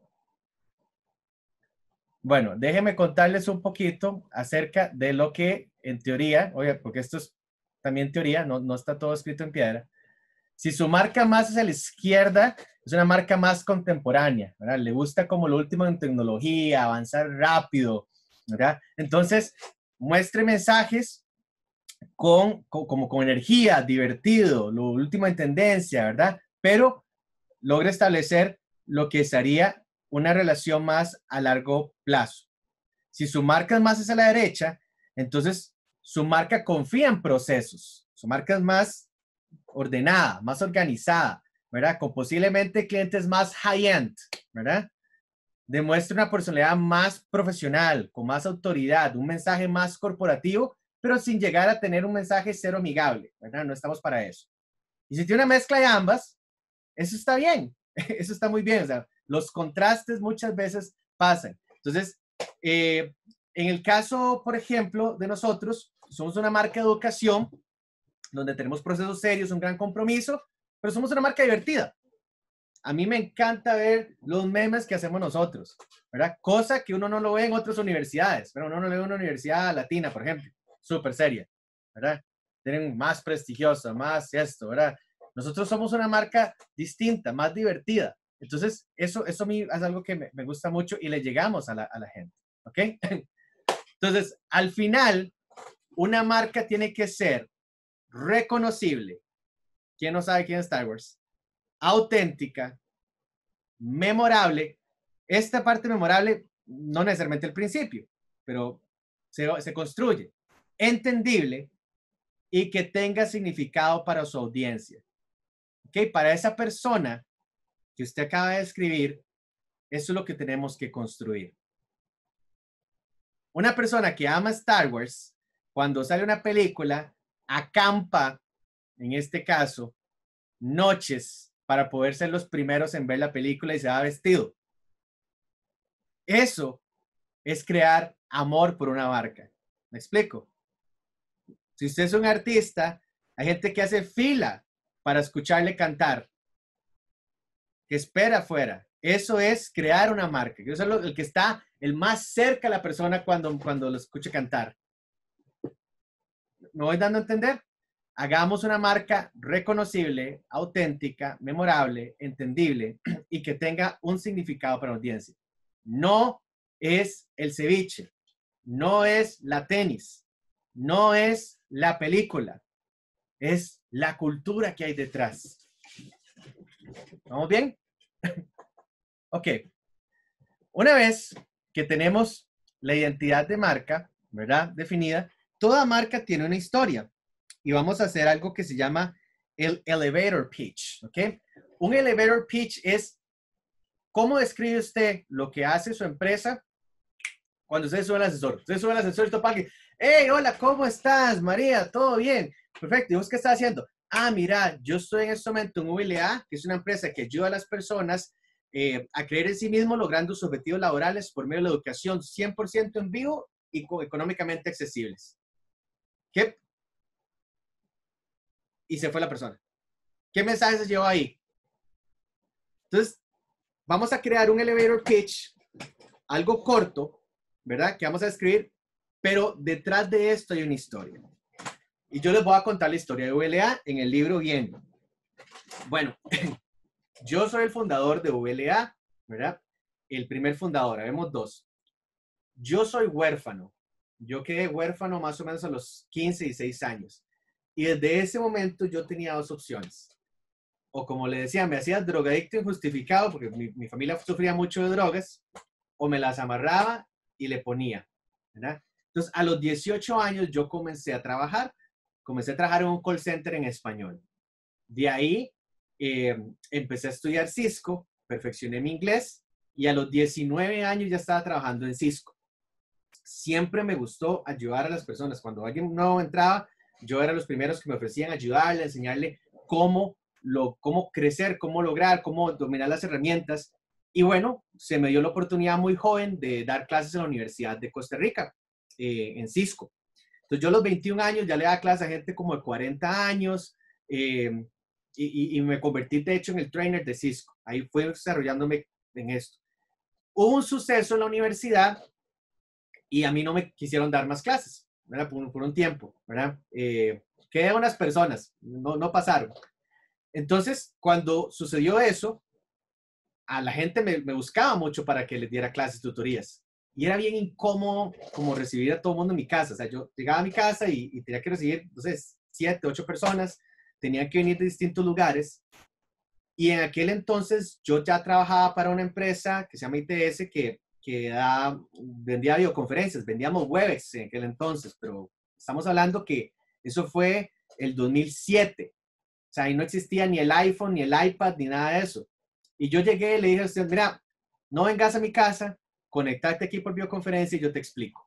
Bueno, déjenme contarles un poquito acerca de lo que en teoría, oye, porque esto es también teoría, no está todo escrito en piedra. Si su marca más hacia la izquierda, es una marca más contemporánea, ¿verdad? Le gusta como lo último en tecnología, avanzar rápido, ¿verdad? Entonces, muestre mensajes como con energía, divertido, lo último en tendencia, ¿verdad? Pero logre establecer lo que sería una relación más a largo plazo. Si su marca es más hacia la derecha, entonces su marca confía en procesos. Su marca es más ordenada, más organizada, ¿verdad? Con posiblemente clientes más high-end, ¿verdad? Demuestra una personalidad más profesional, con más autoridad, un mensaje más corporativo, pero sin llegar a tener un mensaje cero amigable, ¿verdad? No estamos para eso. Y si tiene una mezcla de ambas, eso está bien, eso está muy bien. O sea, los contrastes muchas veces pasan. Entonces, en el caso, por ejemplo, de nosotros, somos una marca de educación donde tenemos procesos serios, un gran compromiso, pero somos una marca divertida. A mí me encanta ver los memes que hacemos nosotros, ¿verdad? Cosa que uno no lo ve en otras universidades, pero uno no lo ve en una universidad latina, por ejemplo, súper seria, ¿verdad? Tienen más prestigiosa, más esto, ¿verdad? Nosotros somos una marca distinta, más divertida. Entonces, eso a mí es algo que me gusta mucho y le llegamos a la gente, ¿ok? Entonces, al final, una marca tiene que ser reconocible. ¿Quién no sabe quién es Star Wars? Auténtica, memorable. Esta parte memorable, no necesariamente el principio, pero se construye. Entendible y que tenga significado para su audiencia. ¿Ok? Para esa persona que usted acaba de escribir, eso es lo que tenemos que construir. Una persona que ama Star Wars, cuando sale una película, acampa, en este caso, noches para poder ser los primeros en ver la película y se va vestido. Eso es crear amor por una marca. ¿Me explico? Si usted es un artista, hay gente que hace fila para escucharle cantar, que espera afuera. Eso es crear una marca. Eso es el que está el más cerca a la persona cuando lo escuche cantar. ¿Me voy dando a entender? Hagamos una marca reconocible, auténtica, memorable, entendible y que tenga un significado para la audiencia. No es el ceviche, no es la tenis, no es la película, es la cultura que hay detrás. ¿Vamos bien? Ok. Una vez que tenemos la identidad de marca, ¿verdad? Definida, toda marca tiene una historia. Y vamos a hacer algo que se llama el elevator pitch, ¿ok? Un elevator pitch es cómo describe usted lo que hace su empresa cuando usted sube al ascensor. Usted sube al ascensor y topa aquí, hey, hola, ¿cómo estás, María? ¿Todo bien? Perfecto. ¿Y vos qué estás haciendo? Ah, mira, yo estoy en este momento en ULA, que es una empresa que ayuda a las personas a creer en sí mismos, logrando sus objetivos laborales por medio de la educación 100% en vivo y económicamente accesibles. ¿Qué? Y se fue la persona. ¿Qué mensaje se llevó ahí? Entonces, vamos a crear un elevator pitch, algo corto, ¿verdad? Que vamos a escribir, pero detrás de esto hay una historia. Y yo les voy a contar la historia de VLA en el libro Bien. Bueno, yo soy el fundador de VLA, ¿verdad? El primer fundador, habemos dos. Yo soy huérfano. Yo quedé huérfano más o menos a los 15 y 16 años. Y desde ese momento yo tenía dos opciones. O como le decía, me hacía drogadicto injustificado porque mi familia sufría mucho de drogas, o me las amarraba y le ponía, ¿verdad? Entonces, a los 18 años yo comencé a trabajar en un call center en español. De ahí empecé a estudiar Cisco, perfeccioné mi inglés y a los 19 años ya estaba trabajando en Cisco. Siempre me gustó ayudar a las personas. Cuando alguien nuevo entraba, yo era los primeros que me ofrecían ayudarle, enseñarle cómo crecer, cómo lograr, cómo dominar las herramientas. Y bueno, se me dio la oportunidad muy joven de dar clases en la Universidad de Costa Rica, en Cisco. Entonces yo a los 21 años ya le daba clases a gente como de 40 años y me convertí de hecho en el trainer de Cisco. Ahí fui desarrollándome en esto. Hubo un suceso en la universidad y a mí no me quisieron dar más clases, ¿verdad? Por un tiempo, ¿verdad? Quedé unas personas, no pasaron. Entonces, cuando sucedió eso, a la gente me buscaba mucho para que les diera clases, tutorías. Y era bien incómodo como recibir a todo el mundo en mi casa. O sea, yo llegaba a mi casa y tenía que recibir, entonces, 7, 8 personas. Tenían que venir de distintos lugares. Y en aquel entonces yo ya trabajaba para una empresa que se llama ITS que vendía videoconferencias. Vendíamos Webex en aquel entonces, pero estamos hablando que eso fue el 2007. O sea, ahí no existía ni el iPhone, ni el iPad, ni nada de eso. Y yo llegué y le dije a usted, mira, no vengas a mi casa, conectate aquí por videoconferencia y yo te explico.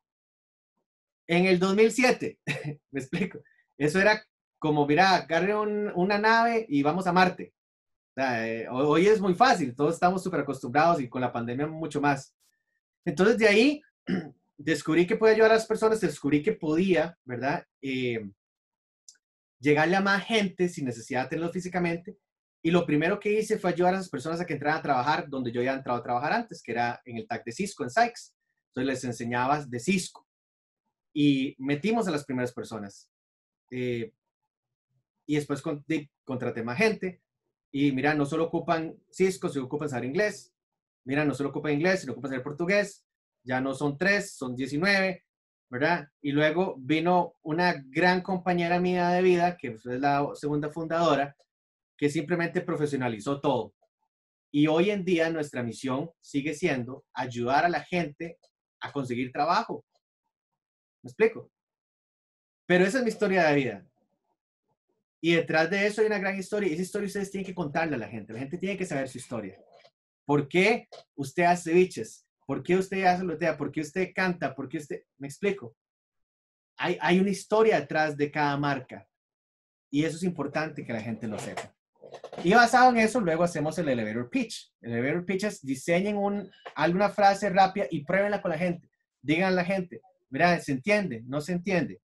En el 2007, me explico, eso era como, mira, agarre una nave y vamos a Marte. O sea, hoy es muy fácil, todos estamos súper acostumbrados y con la pandemia mucho más. Entonces de ahí descubrí que podía ayudar a las personas, descubrí que podía, ¿verdad? Llegarle a más gente sin necesidad de tenerlo físicamente. Y lo primero que hice fue ayudar a esas personas a que entraran a trabajar donde yo ya había entrado a trabajar antes, que era en el TAC de Cisco, en Sykes. Entonces les enseñaba de Cisco. Y metimos a las primeras personas. Y después contraté más gente. Y mira, no solo ocupan Cisco, sino ocupan saber inglés. Mira, no solo ocupan inglés, sino ocupan saber portugués. Ya no son 3, son 19. ¿Verdad? Y luego vino una gran compañera mía de vida, que es la segunda fundadora, que simplemente profesionalizó todo. Y hoy en día nuestra misión sigue siendo ayudar a la gente a conseguir trabajo. ¿Me explico? Pero esa es mi historia de vida. Y detrás de eso hay una gran historia. Y esa historia ustedes tienen que contarle a la gente. La gente tiene que saber su historia. ¿Por qué usted hace ceviches? ¿Por qué usted hace lotea? ¿Por qué usted canta? ¿Por qué usted...? ¿Me explico? Hay una historia detrás de cada marca. Y eso es importante que la gente lo sepa. Y basado en eso, luego hacemos el elevator pitch. El elevator pitch es diseñen alguna frase rápida y pruébenla con la gente. Digan a la gente, mira, ¿se entiende? ¿No se entiende?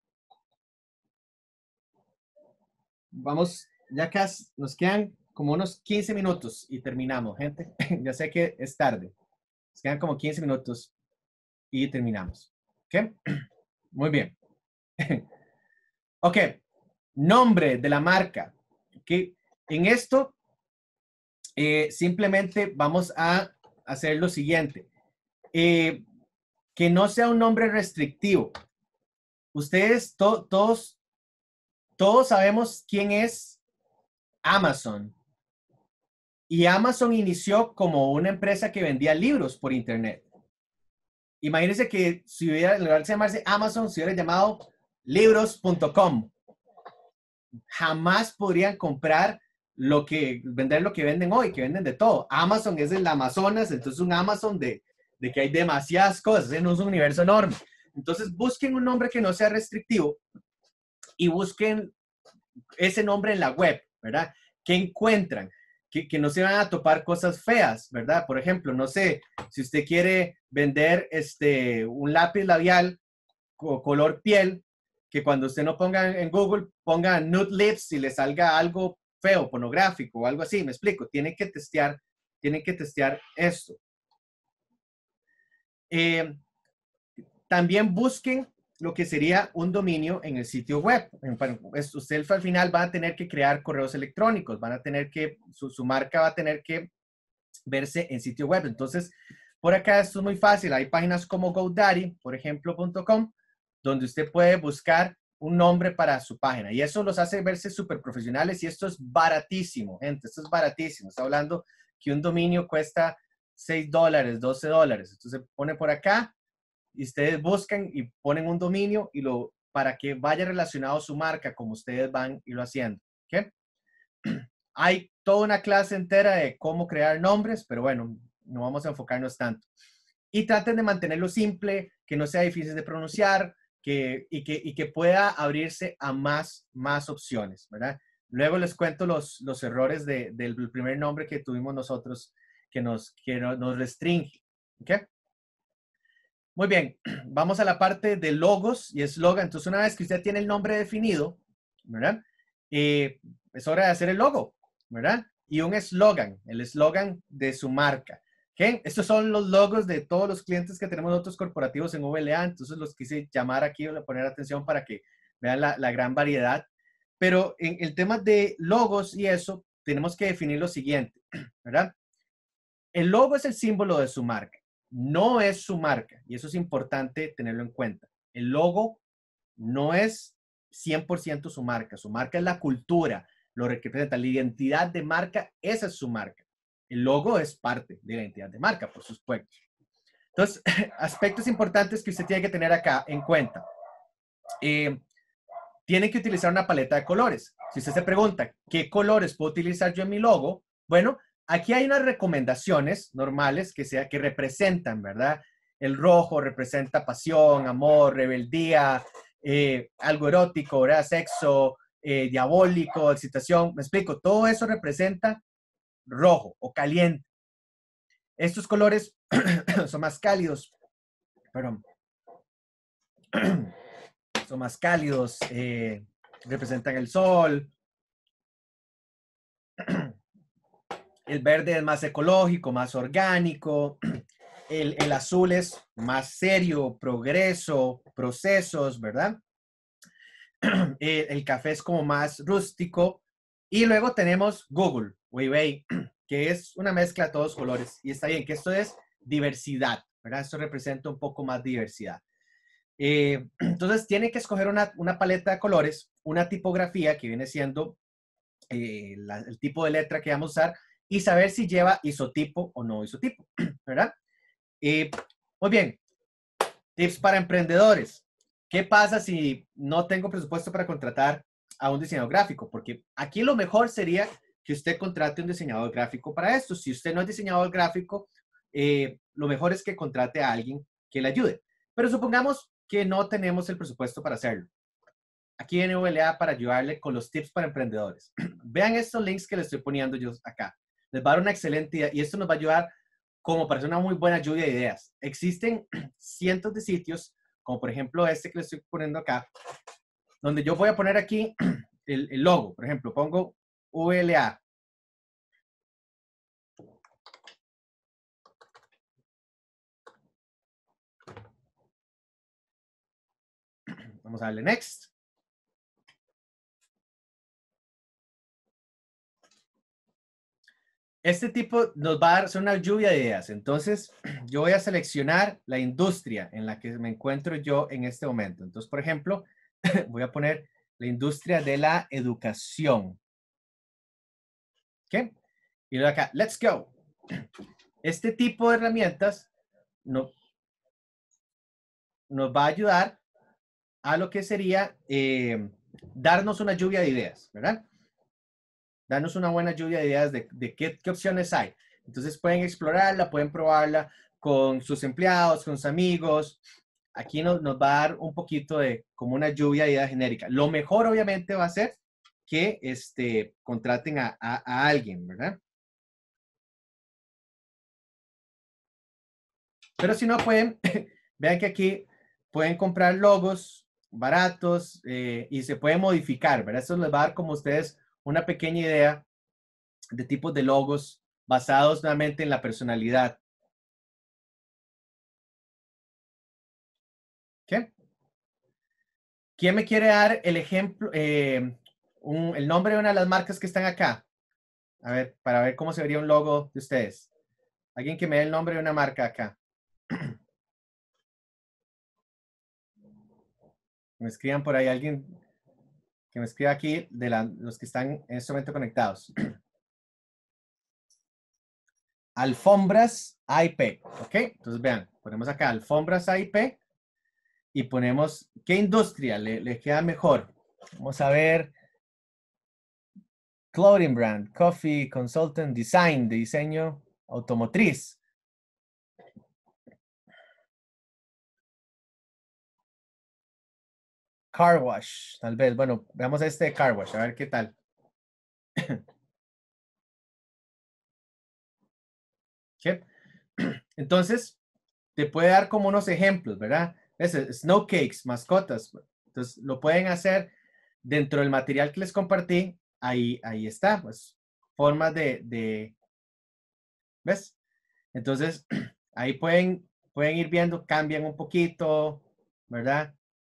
Vamos, ya casi nos quedan como unos 15 minutos y terminamos, gente. Ya sé que es tarde. Nos quedan como 15 minutos y terminamos. ¿Ok? Muy bien. Ok. Nombre de la marca. ¿Ok? En esto, simplemente vamos a hacer lo siguiente. Que no sea un nombre restrictivo. Ustedes, todos sabemos quién es Amazon. Y Amazon inició como una empresa que vendía libros por internet. Imagínense que si hubiera, en lugar de llamarse Amazon, se hubiera llamado libros.com. Jamás podrían vender lo que venden hoy, que venden de todo. Amazon es el Amazonas, entonces un Amazon de que hay demasiadas cosas, no es un universo enorme. Entonces busquen un nombre que no sea restrictivo y busquen ese nombre en la web, ¿verdad? ¿Qué encuentran? Que no se van a topar cosas feas, ¿verdad? Por ejemplo, no sé, si usted quiere vender un lápiz labial color piel, que cuando usted no ponga en Google, ponga nude lips y le salga algo feo, pornográfico o algo así, me explico. Tiene que testear tienen que testear esto. También busquen lo que sería un dominio en el sitio web. Usted al final va a tener que crear correos electrónicos, van a tener que, su marca va a tener que verse en sitio web. Entonces, por acá esto es muy fácil. Hay páginas como GoDaddy, por ejemplo, .com, donde usted puede buscar un nombre para su página. Y eso los hace verse súper profesionales y esto es baratísimo, gente. Esto es baratísimo. Está hablando que un dominio cuesta $6, $12. Entonces, pone por acá y ustedes buscan y ponen un dominio y para que vaya relacionado su marca como ustedes van y lo haciendo. ¿Okay? Hay toda una clase entera de cómo crear nombres, pero bueno, no vamos a enfocarnos tanto. Y traten de mantenerlo simple, que no sea difícil de pronunciar y que pueda abrirse a más opciones, ¿verdad? Luego les cuento los errores del primer nombre que tuvimos nosotros que nos restringe. ¿Okay? Muy bien, vamos a la parte de logos y eslogan. Entonces, una vez que usted tiene el nombre definido, ¿verdad? Es hora de hacer el logo, ¿verdad? Y un eslogan, el eslogan de su marca. ¿Okay? Estos son los logos de todos los clientes que tenemos nosotros corporativos en VLA. Entonces, los quise llamar aquí, poner atención para que vean la gran variedad. Pero en el tema de logos y eso, tenemos que definir lo siguiente, ¿verdad? El logo es el símbolo de su marca. No es su marca, y eso es importante tenerlo en cuenta. El logo no es 100% su marca es la cultura, lo que representa la identidad de marca, esa es su marca. El logo es parte de la identidad de marca, por supuesto. Entonces, aspectos importantes que usted tiene que tener acá en cuenta. Tiene que utilizar una paleta de colores. Si usted se pregunta, ¿qué colores puedo utilizar yo en mi logo? Bueno, aquí hay unas recomendaciones normales que representan, ¿verdad? El rojo representa pasión, amor, rebeldía, algo erótico, ¿verdad? Sexo, diabólico, excitación. Me explico, todo eso representa rojo o caliente. Estos colores son más cálidos, perdón, son más cálidos, representan el sol. El verde es más ecológico, más orgánico. El azul es más serio, progreso, procesos, ¿verdad? El café es como más rústico. Y luego tenemos Google, Weiwei, que es una mezcla de todos colores. Y está bien, que esto es diversidad, ¿verdad? Esto representa un poco más diversidad. Entonces, tiene que escoger una paleta de colores, una tipografía que viene siendo el tipo de letra que vamos a usar y saber si lleva isotipo o no isotipo, ¿verdad? Muy bien, tips para emprendedores. ¿Qué pasa si no tengo presupuesto para contratar a un diseñador gráfico? Porque aquí lo mejor sería que usted contrate un diseñador gráfico para esto. Si usted no es diseñador gráfico, lo mejor es que contrate a alguien que le ayude. Pero supongamos que no tenemos el presupuesto para hacerlo. Aquí viene VLA para ayudarle con los tips para emprendedores. Vean estos links que les estoy poniendo yo acá. Les va a dar una excelente idea y esto nos va a ayudar como para hacer una muy buena lluvia de ideas. Existen cientos de sitios, como por ejemplo este que les estoy poniendo acá, donde yo voy a poner aquí el logo. Por ejemplo, pongo VLA. Vamos a darle next. Este tipo nos va a hacer una lluvia de ideas. Entonces, yo voy a seleccionar la industria en la que me encuentro yo en este momento. Entonces, por ejemplo, voy a poner la industria de la educación. ¿Ok? Y luego acá, let's go. Este tipo de herramientas nos va a ayudar a lo que sería darnos una lluvia de ideas, ¿verdad? Darnos una buena lluvia de ideas de qué opciones hay. Entonces pueden explorarla, pueden probarla con sus empleados, con sus amigos. Aquí nos va a dar un poquito de como una lluvia de ideas genérica. Lo mejor obviamente va a ser que contraten a alguien, ¿verdad? Pero si no pueden, vean que aquí pueden comprar logos baratos y se puede modificar, ¿verdad? Eso les va a dar como ustedes una pequeña idea de tipos de logos basados nuevamente en la personalidad. ¿Qué? ¿Quién me quiere dar el ejemplo, el nombre de una de las marcas que están acá? A ver, para ver cómo se vería un logo de ustedes. Alguien que me dé el nombre de una marca acá. Me escriban por ahí alguien que me escriba aquí de los que están en este momento conectados. Alfombras AIP. ¿Ok? Entonces vean, ponemos acá Alfombras AIP y ponemos qué industria le queda mejor. Vamos a ver. Clothing brand, coffee, consultant, design, de diseño automotriz. Car wash, tal vez. Bueno, veamos este de car wash, a ver qué tal. ¿Qué? Entonces, te puede dar como unos ejemplos, ¿verdad? Snow cakes, mascotas. Entonces, lo pueden hacer dentro del material que les compartí. Ahí está, pues, formas ¿ves? Entonces, ahí pueden ir viendo, cambian un poquito, ¿verdad?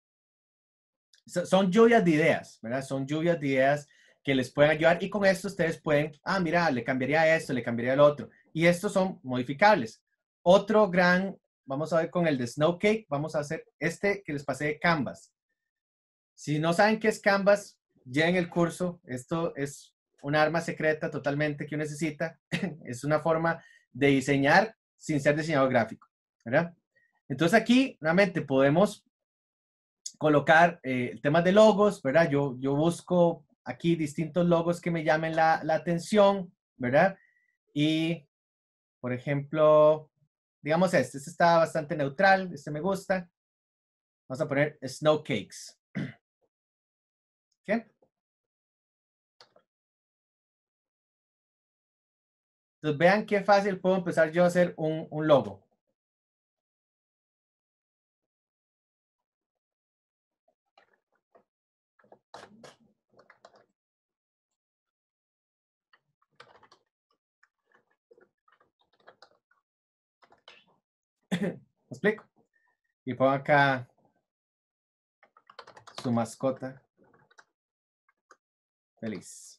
Son lluvias de ideas, ¿verdad? Son lluvias de ideas que les pueden ayudar y con esto ustedes pueden, mira, le cambiaría esto, le cambiaría el otro. Y estos son modificables. Otro gran, vamos a ver con el de Snow Cake, vamos a hacer este que les pasé de Canvas. Si no saben qué es Canvas, lleven el curso. Esto es un arma secreta totalmente que uno necesita. Es una forma de diseñar sin ser diseñador gráfico, ¿verdad? Entonces aquí, nuevamente, podemos colocar temas de logos, ¿verdad? Yo busco aquí distintos logos que me llamen la atención, ¿verdad? Y, por ejemplo, digamos este está bastante neutral, este me gusta. Vamos a poner Snow Cakes. ¿Qué? Entonces vean qué fácil puedo empezar yo a hacer un logo. ¿Me explico? Y pongo acá su mascota feliz.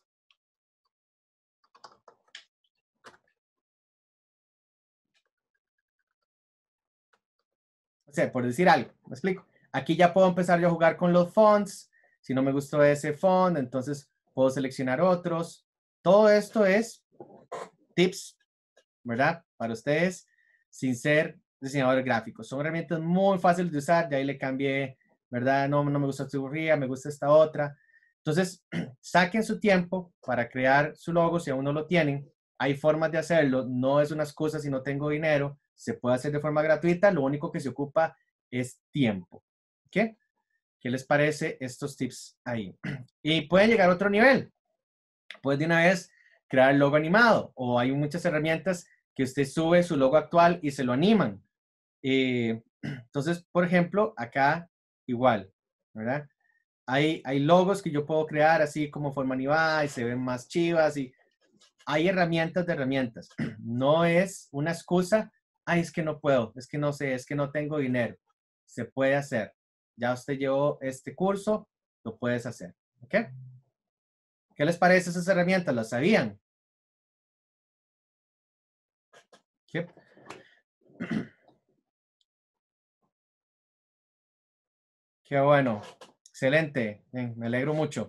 O sea, por decir algo, ¿me explico? Aquí ya puedo empezar yo a jugar con los fonts. Si no me gustó ese font, entonces puedo seleccionar otros. Todo esto es tips, ¿verdad? Para ustedes, sin ser diseñadores gráficos. Son herramientas muy fáciles de usar. De ahí le cambié, ¿verdad? No me gusta esta burría, me gusta esta otra. Entonces, saquen su tiempo para crear su logo si aún no lo tienen. Hay formas de hacerlo. No es una excusa si no tengo dinero. Se puede hacer de forma gratuita. Lo único que se ocupa es tiempo. ¿Qué? ¿Qué les parece estos tips ahí? Y pueden llegar a otro nivel. Puedes de una vez crear el logo animado o hay muchas herramientas que usted sube su logo actual y se lo animan. Entonces, por ejemplo, acá igual, ¿verdad? Hay logos que yo puedo crear así como forma animada y se ven más chivas y hay herramientas de herramientas. No es una excusa, es que no puedo, es que no sé, es que no tengo dinero. Se puede hacer. Ya usted llevó este curso, lo puedes hacer. ¿Ok? ¿Qué les parece esas herramientas? ¿Las sabían? ¿Qué? Qué bueno. Excelente. Bien, me alegro mucho.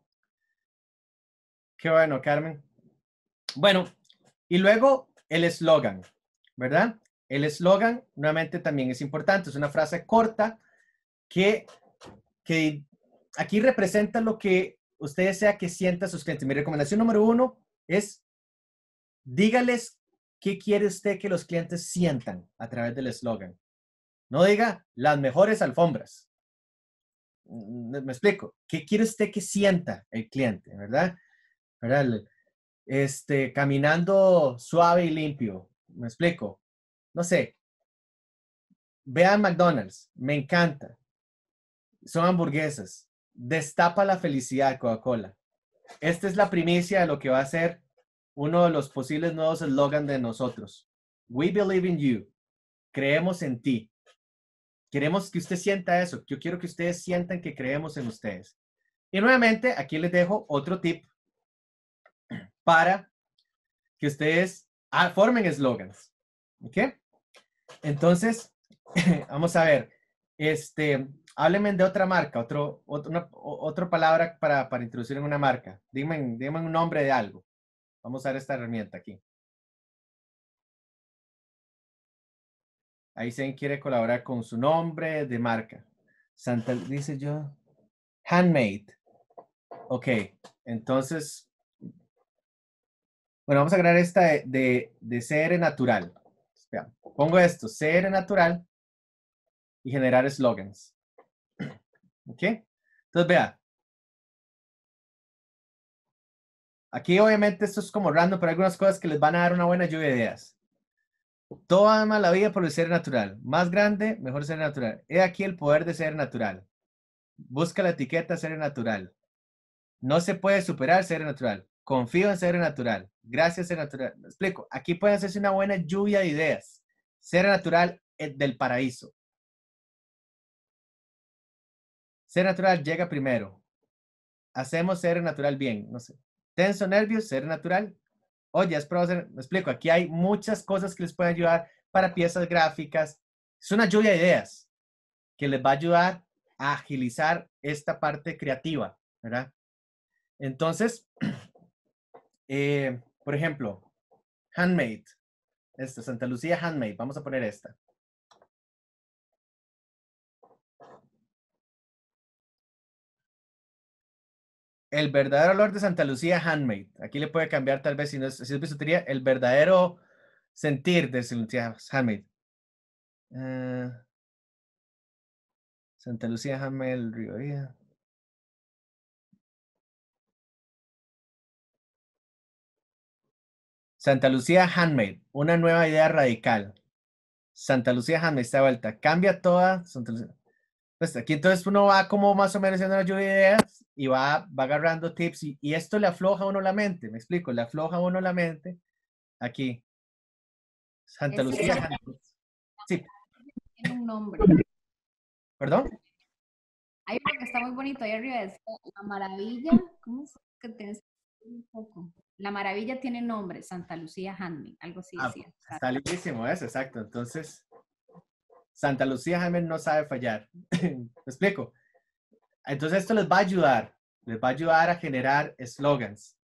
Qué bueno, Carmen. Bueno, y luego el eslogan, ¿verdad? El eslogan, nuevamente, también es importante. Es una frase corta que aquí representa lo que usted desea que sientan sus clientes. Mi recomendación número 1 es dígales qué quiere usted que los clientes sientan a través del eslogan. No diga las mejores alfombras. Me explico. ¿Qué quiere usted que sienta el cliente, verdad? ¿Verdad? Caminando suave y limpio. ¿Me explico? No sé. Vean McDonald's. Me encanta. Son hamburguesas. Destapa la felicidad, Coca-Cola. Esta es la primicia de lo que va a ser uno de los posibles nuevos eslogans de nosotros. We believe in you. Creemos en ti. Queremos que usted sienta eso. Yo quiero que ustedes sientan que creemos en ustedes. Y nuevamente, aquí les dejo otro tip para que ustedes formen eslogans. ¿Ok? Entonces, vamos a ver. Háblenme de otra marca, otra palabra para introducir en una marca. Dime un nombre de algo. Vamos a ver esta herramienta aquí. Ahí se quiere colaborar con su nombre de marca. Dice yo. Handmade. Ok. Entonces, bueno, vamos a crear esta de CR natural. Espera, pongo esto, CR natural y generar slogans. Ok. Entonces, vea. Aquí obviamente esto es como random, pero hay algunas cosas que les van a dar una buena lluvia de ideas. Todo ama la vida por el ser natural. Más grande, mejor ser natural. He aquí el poder de ser natural. Busca la etiqueta ser natural. No se puede superar ser natural. Confío en ser natural. Gracias ser natural. Me explico. Aquí puede hacerse una buena lluvia de ideas. Ser natural del paraíso. Ser natural llega primero. Hacemos ser natural bien. No sé. Tenso, nervios, ser natural. Oye, es probado ser. Me explico. Aquí hay muchas cosas que les pueden ayudar para piezas gráficas. Es una lluvia de ideas que les va a ayudar a agilizar esta parte creativa, ¿verdad? Entonces, por ejemplo, Handmade. Santa Lucía Handmade. Vamos a poner esta. El verdadero olor de Santa Lucía Handmade. Aquí le puede cambiar tal vez si es bisutería. El verdadero sentir de Santa Lucía Handmade. Santa Lucía Handmade, Río. Santa Lucía Handmade. Una nueva idea radical. Santa Lucía Handmade está de vuelta. Cambia toda Santa Lucía. Pues aquí entonces uno va como más o menos haciendo una lluvia de ideas y va agarrando tips y esto le afloja a uno la mente. Me explico, le afloja a uno la mente. Aquí. Santa Lucía Handmade. Sí. Tiene un nombre. ¿Perdón? Hay uno que está muy bonito ahí arriba, es La Maravilla. ¿Cómo es que tienes un poco? La Maravilla tiene nombre, Santa Lucía Handmade, algo así decía. Está lindísimo eso, exacto. Entonces, Santa Lucía Handmade no sabe fallar. ¿Me explico? Entonces esto les va a ayudar a generar slogans.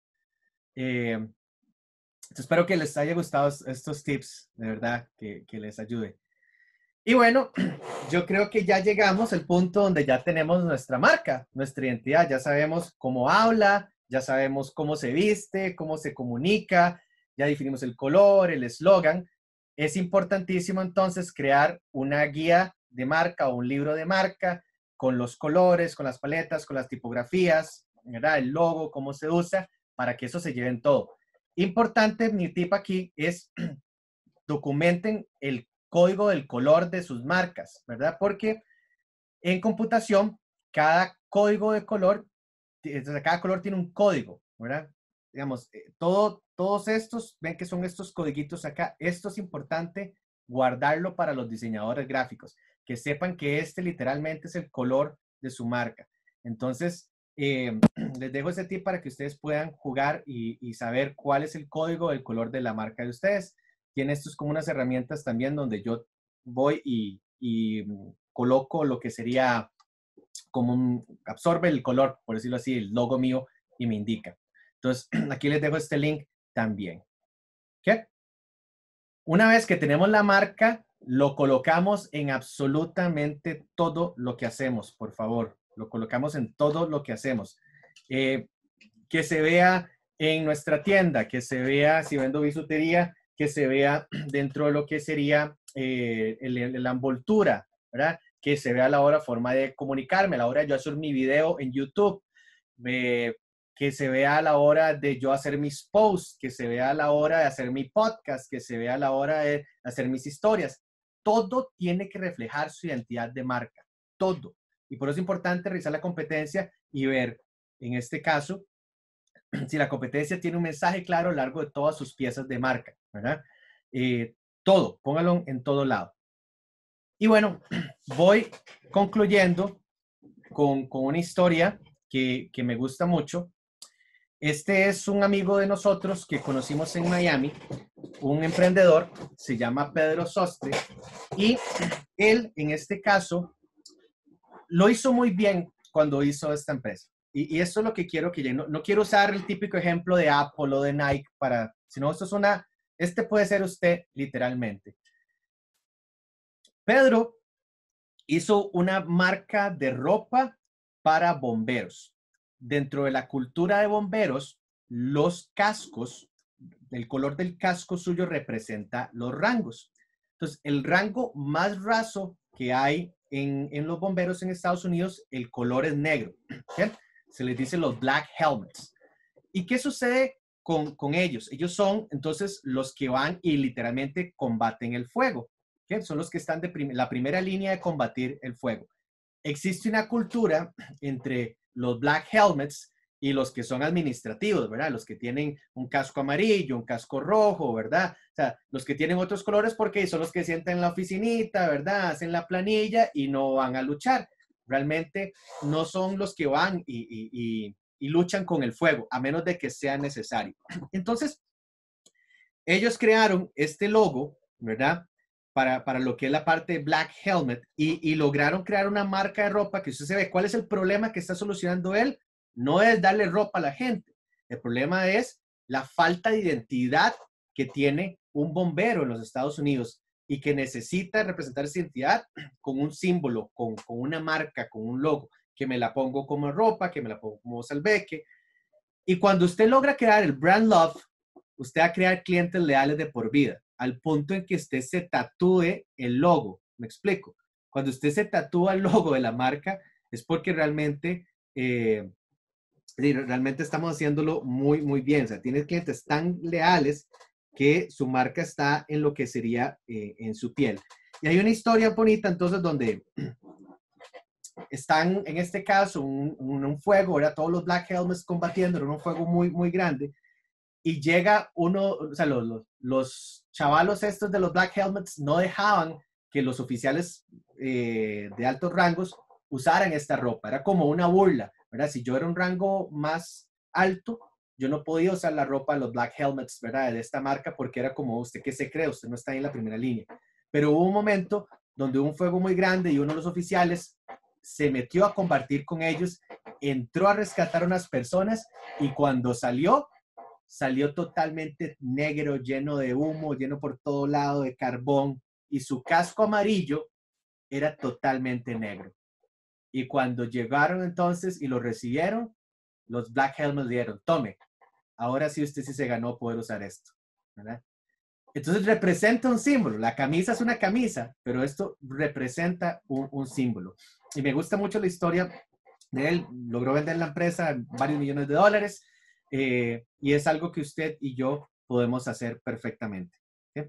Espero que les haya gustado estos tips, de verdad, que les ayude. Y bueno, yo creo que ya llegamos al punto donde ya tenemos nuestra marca, nuestra identidad. Ya sabemos cómo habla, ya sabemos cómo se viste, cómo se comunica, ya definimos el color, el eslogan. Es importantísimo entonces crear una guía de marca o un libro de marca con los colores, con las paletas, con las tipografías, ¿verdad? El logo, cómo se usa, para que eso se lleve en todo. Importante, mi tip aquí es documenten el código del color de sus marcas, ¿verdad? Porque en computación, cada código de color, cada color tiene un código, ¿verdad? Digamos, todos estos, ven que son estos codiguitos acá. Esto es importante guardarlo para los diseñadores gráficos, que sepan que este literalmente es el color de su marca. Entonces, les dejo ese tip para que ustedes puedan jugar y saber cuál es el código del color de la marca de ustedes. Tiene estos como unas herramientas también donde yo voy y coloco lo que sería como absorbe el color, por decirlo así, el logo mío y me indica. Entonces, aquí les dejo este link también. ¿Qué? Una vez que tenemos la marca, lo colocamos en absolutamente todo lo que hacemos, por favor. Lo colocamos en todo lo que hacemos. Que se vea en nuestra tienda, que se vea, si vendo bisutería, que se vea dentro de lo que sería la envoltura, ¿verdad? Que se vea a la hora forma de comunicarme, a la hora de yo hacer mi video en YouTube, que se vea a la hora de yo hacer mis posts, que se vea a la hora de hacer mi podcast, que se vea a la hora de hacer mis historias. Todo tiene que reflejar su identidad de marca, todo. Y por eso es importante revisar la competencia y ver, en este caso, si la competencia tiene un mensaje claro a lo largo de todas sus piezas de marca, ¿verdad? Todo, póngalo en todo lado. Y bueno, voy concluyendo con una historia que me gusta mucho. Este es un amigo de nosotros que conocimos en Miami, un emprendedor, se llama Pedro Soste, y él, en este caso, lo hizo muy bien cuando hizo esta empresa. Y esto es lo que quiero que no quiero usar el típico ejemplo de Apple o de Nike sino esto es este puede ser usted literalmente. Pedro hizo una marca de ropa para bomberos. Dentro de la cultura de bomberos, los cascos, el color del casco suyo representa los rangos. Entonces, el rango más raso que hay en los bomberos en Estados Unidos, el color es negro. ¿Sí? Se les dice los black helmets. ¿Y qué sucede con ellos? Ellos son entonces los que van y literalmente combaten el fuego. ¿Sí? Son los que están de la primera línea de combatir el fuego. Existe una cultura entre los black helmets y los que son administrativos, ¿verdad? Los que tienen un casco amarillo, un casco rojo, ¿verdad? O sea, los que tienen otros colores porque son los que sientan en la oficinita, ¿verdad? Hacen la planilla y no van a luchar. Realmente no son los que van y luchan con el fuego, a menos de que sea necesario. Entonces, ellos crearon este logo, ¿verdad? Para lo que es la parte de Black Helmet y lograron crear una marca de ropa que usted se ve. ¿Cuál es el problema que está solucionando él? No es darle ropa a la gente. El problema es la falta de identidad que tiene un bombero en los Estados Unidos y que necesita representar esa identidad con un símbolo, con una marca, con un logo, que me la pongo como ropa, que me la pongo como salveque. Y cuando usted logra crear el brand love, usted va a crear clientes leales de por vida, al punto en que usted se tatúe el logo. ¿Me explico? Cuando usted se tatúa el logo de la marca, es porque realmente estamos haciéndolo muy, muy bien. O sea, tienes clientes tan leales que su marca está en lo que sería en su piel. Y hay una historia bonita, entonces, donde están, en este caso, un fuego, era todos los Black Helmets combatiendo, era un fuego muy, muy grande. Y llega uno, o sea, los chavalos estos de los Black Helmets no dejaban que los oficiales de altos rangos usaran esta ropa. Era como una burla, ¿verdad? Si yo era un rango más alto, yo no podía usar la ropa de los Black Helmets, ¿verdad? De esta marca, porque era como, ¿usted qué se cree? Usted no está en la primera línea. Pero hubo un momento donde hubo un fuego muy grande y uno de los oficiales se metió a combatir con ellos, entró a rescatar a unas personas y cuando salió totalmente negro, lleno de humo, lleno por todo lado de carbón y su casco amarillo era totalmente negro. Y cuando llegaron entonces y lo recibieron, los Black Helmets dieron, tome, ahora sí usted sí se ganó poder usar esto, ¿verdad? Entonces representa un símbolo. La camisa es una camisa, pero esto representa un símbolo. Y me gusta mucho la historia de él. Logró vender la empresa varios millones de dólares. Y es algo que usted y yo podemos hacer perfectamente. ¿Sí?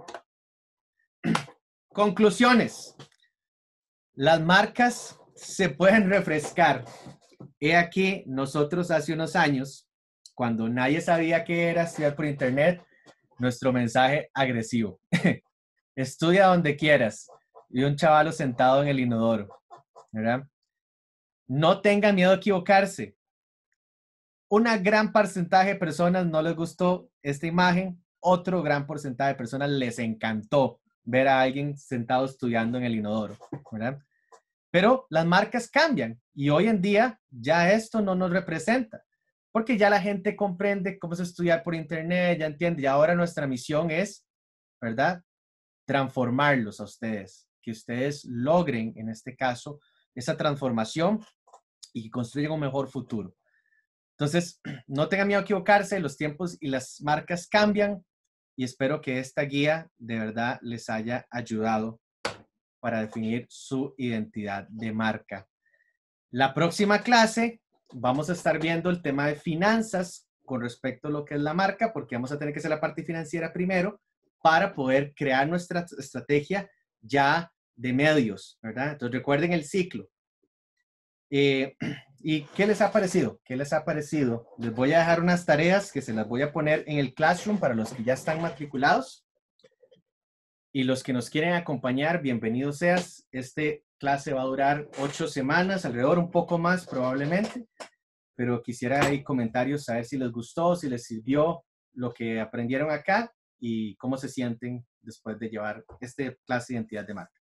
Conclusiones. Las marcas se pueden refrescar. He aquí, nosotros hace unos años, cuando nadie sabía qué era estudiar por internet, nuestro mensaje agresivo. Estudia donde quieras. Y un chavalo sentado en el inodoro, ¿verdad? No tenga miedo a equivocarse. Una gran porcentaje de personas no les gustó esta imagen. Otro gran porcentaje de personas les encantó ver a alguien sentado estudiando en el inodoro, ¿verdad? Pero las marcas cambian y hoy en día ya esto no nos representa. Porque ya la gente comprende cómo es estudiar por internet, ya entiende. Y ahora nuestra misión es, ¿verdad? Transformarlos a ustedes. Que ustedes logren, en este caso, esa transformación y construyan un mejor futuro. Entonces, no tengan miedo a equivocarse. Los tiempos y las marcas cambian. Y espero que esta guía de verdad les haya ayudado para definir su identidad de marca. La próxima clase vamos a estar viendo el tema de finanzas con respecto a lo que es la marca, porque vamos a tener que hacer la parte financiera primero para poder crear nuestra estrategia ya de medios, ¿verdad? Entonces recuerden el ciclo. ¿Y qué les ha parecido? ¿Qué les ha parecido? Les voy a dejar unas tareas que se las voy a poner en el Classroom para los que ya están matriculados. Y los que nos quieren acompañar, bienvenido seas. Este clase va a durar 8 semanas, alrededor un poco más probablemente. Pero quisiera ahí comentarios, a ver si les gustó, si les sirvió lo que aprendieron acá y cómo se sienten después de llevar este clase de identidad de marca.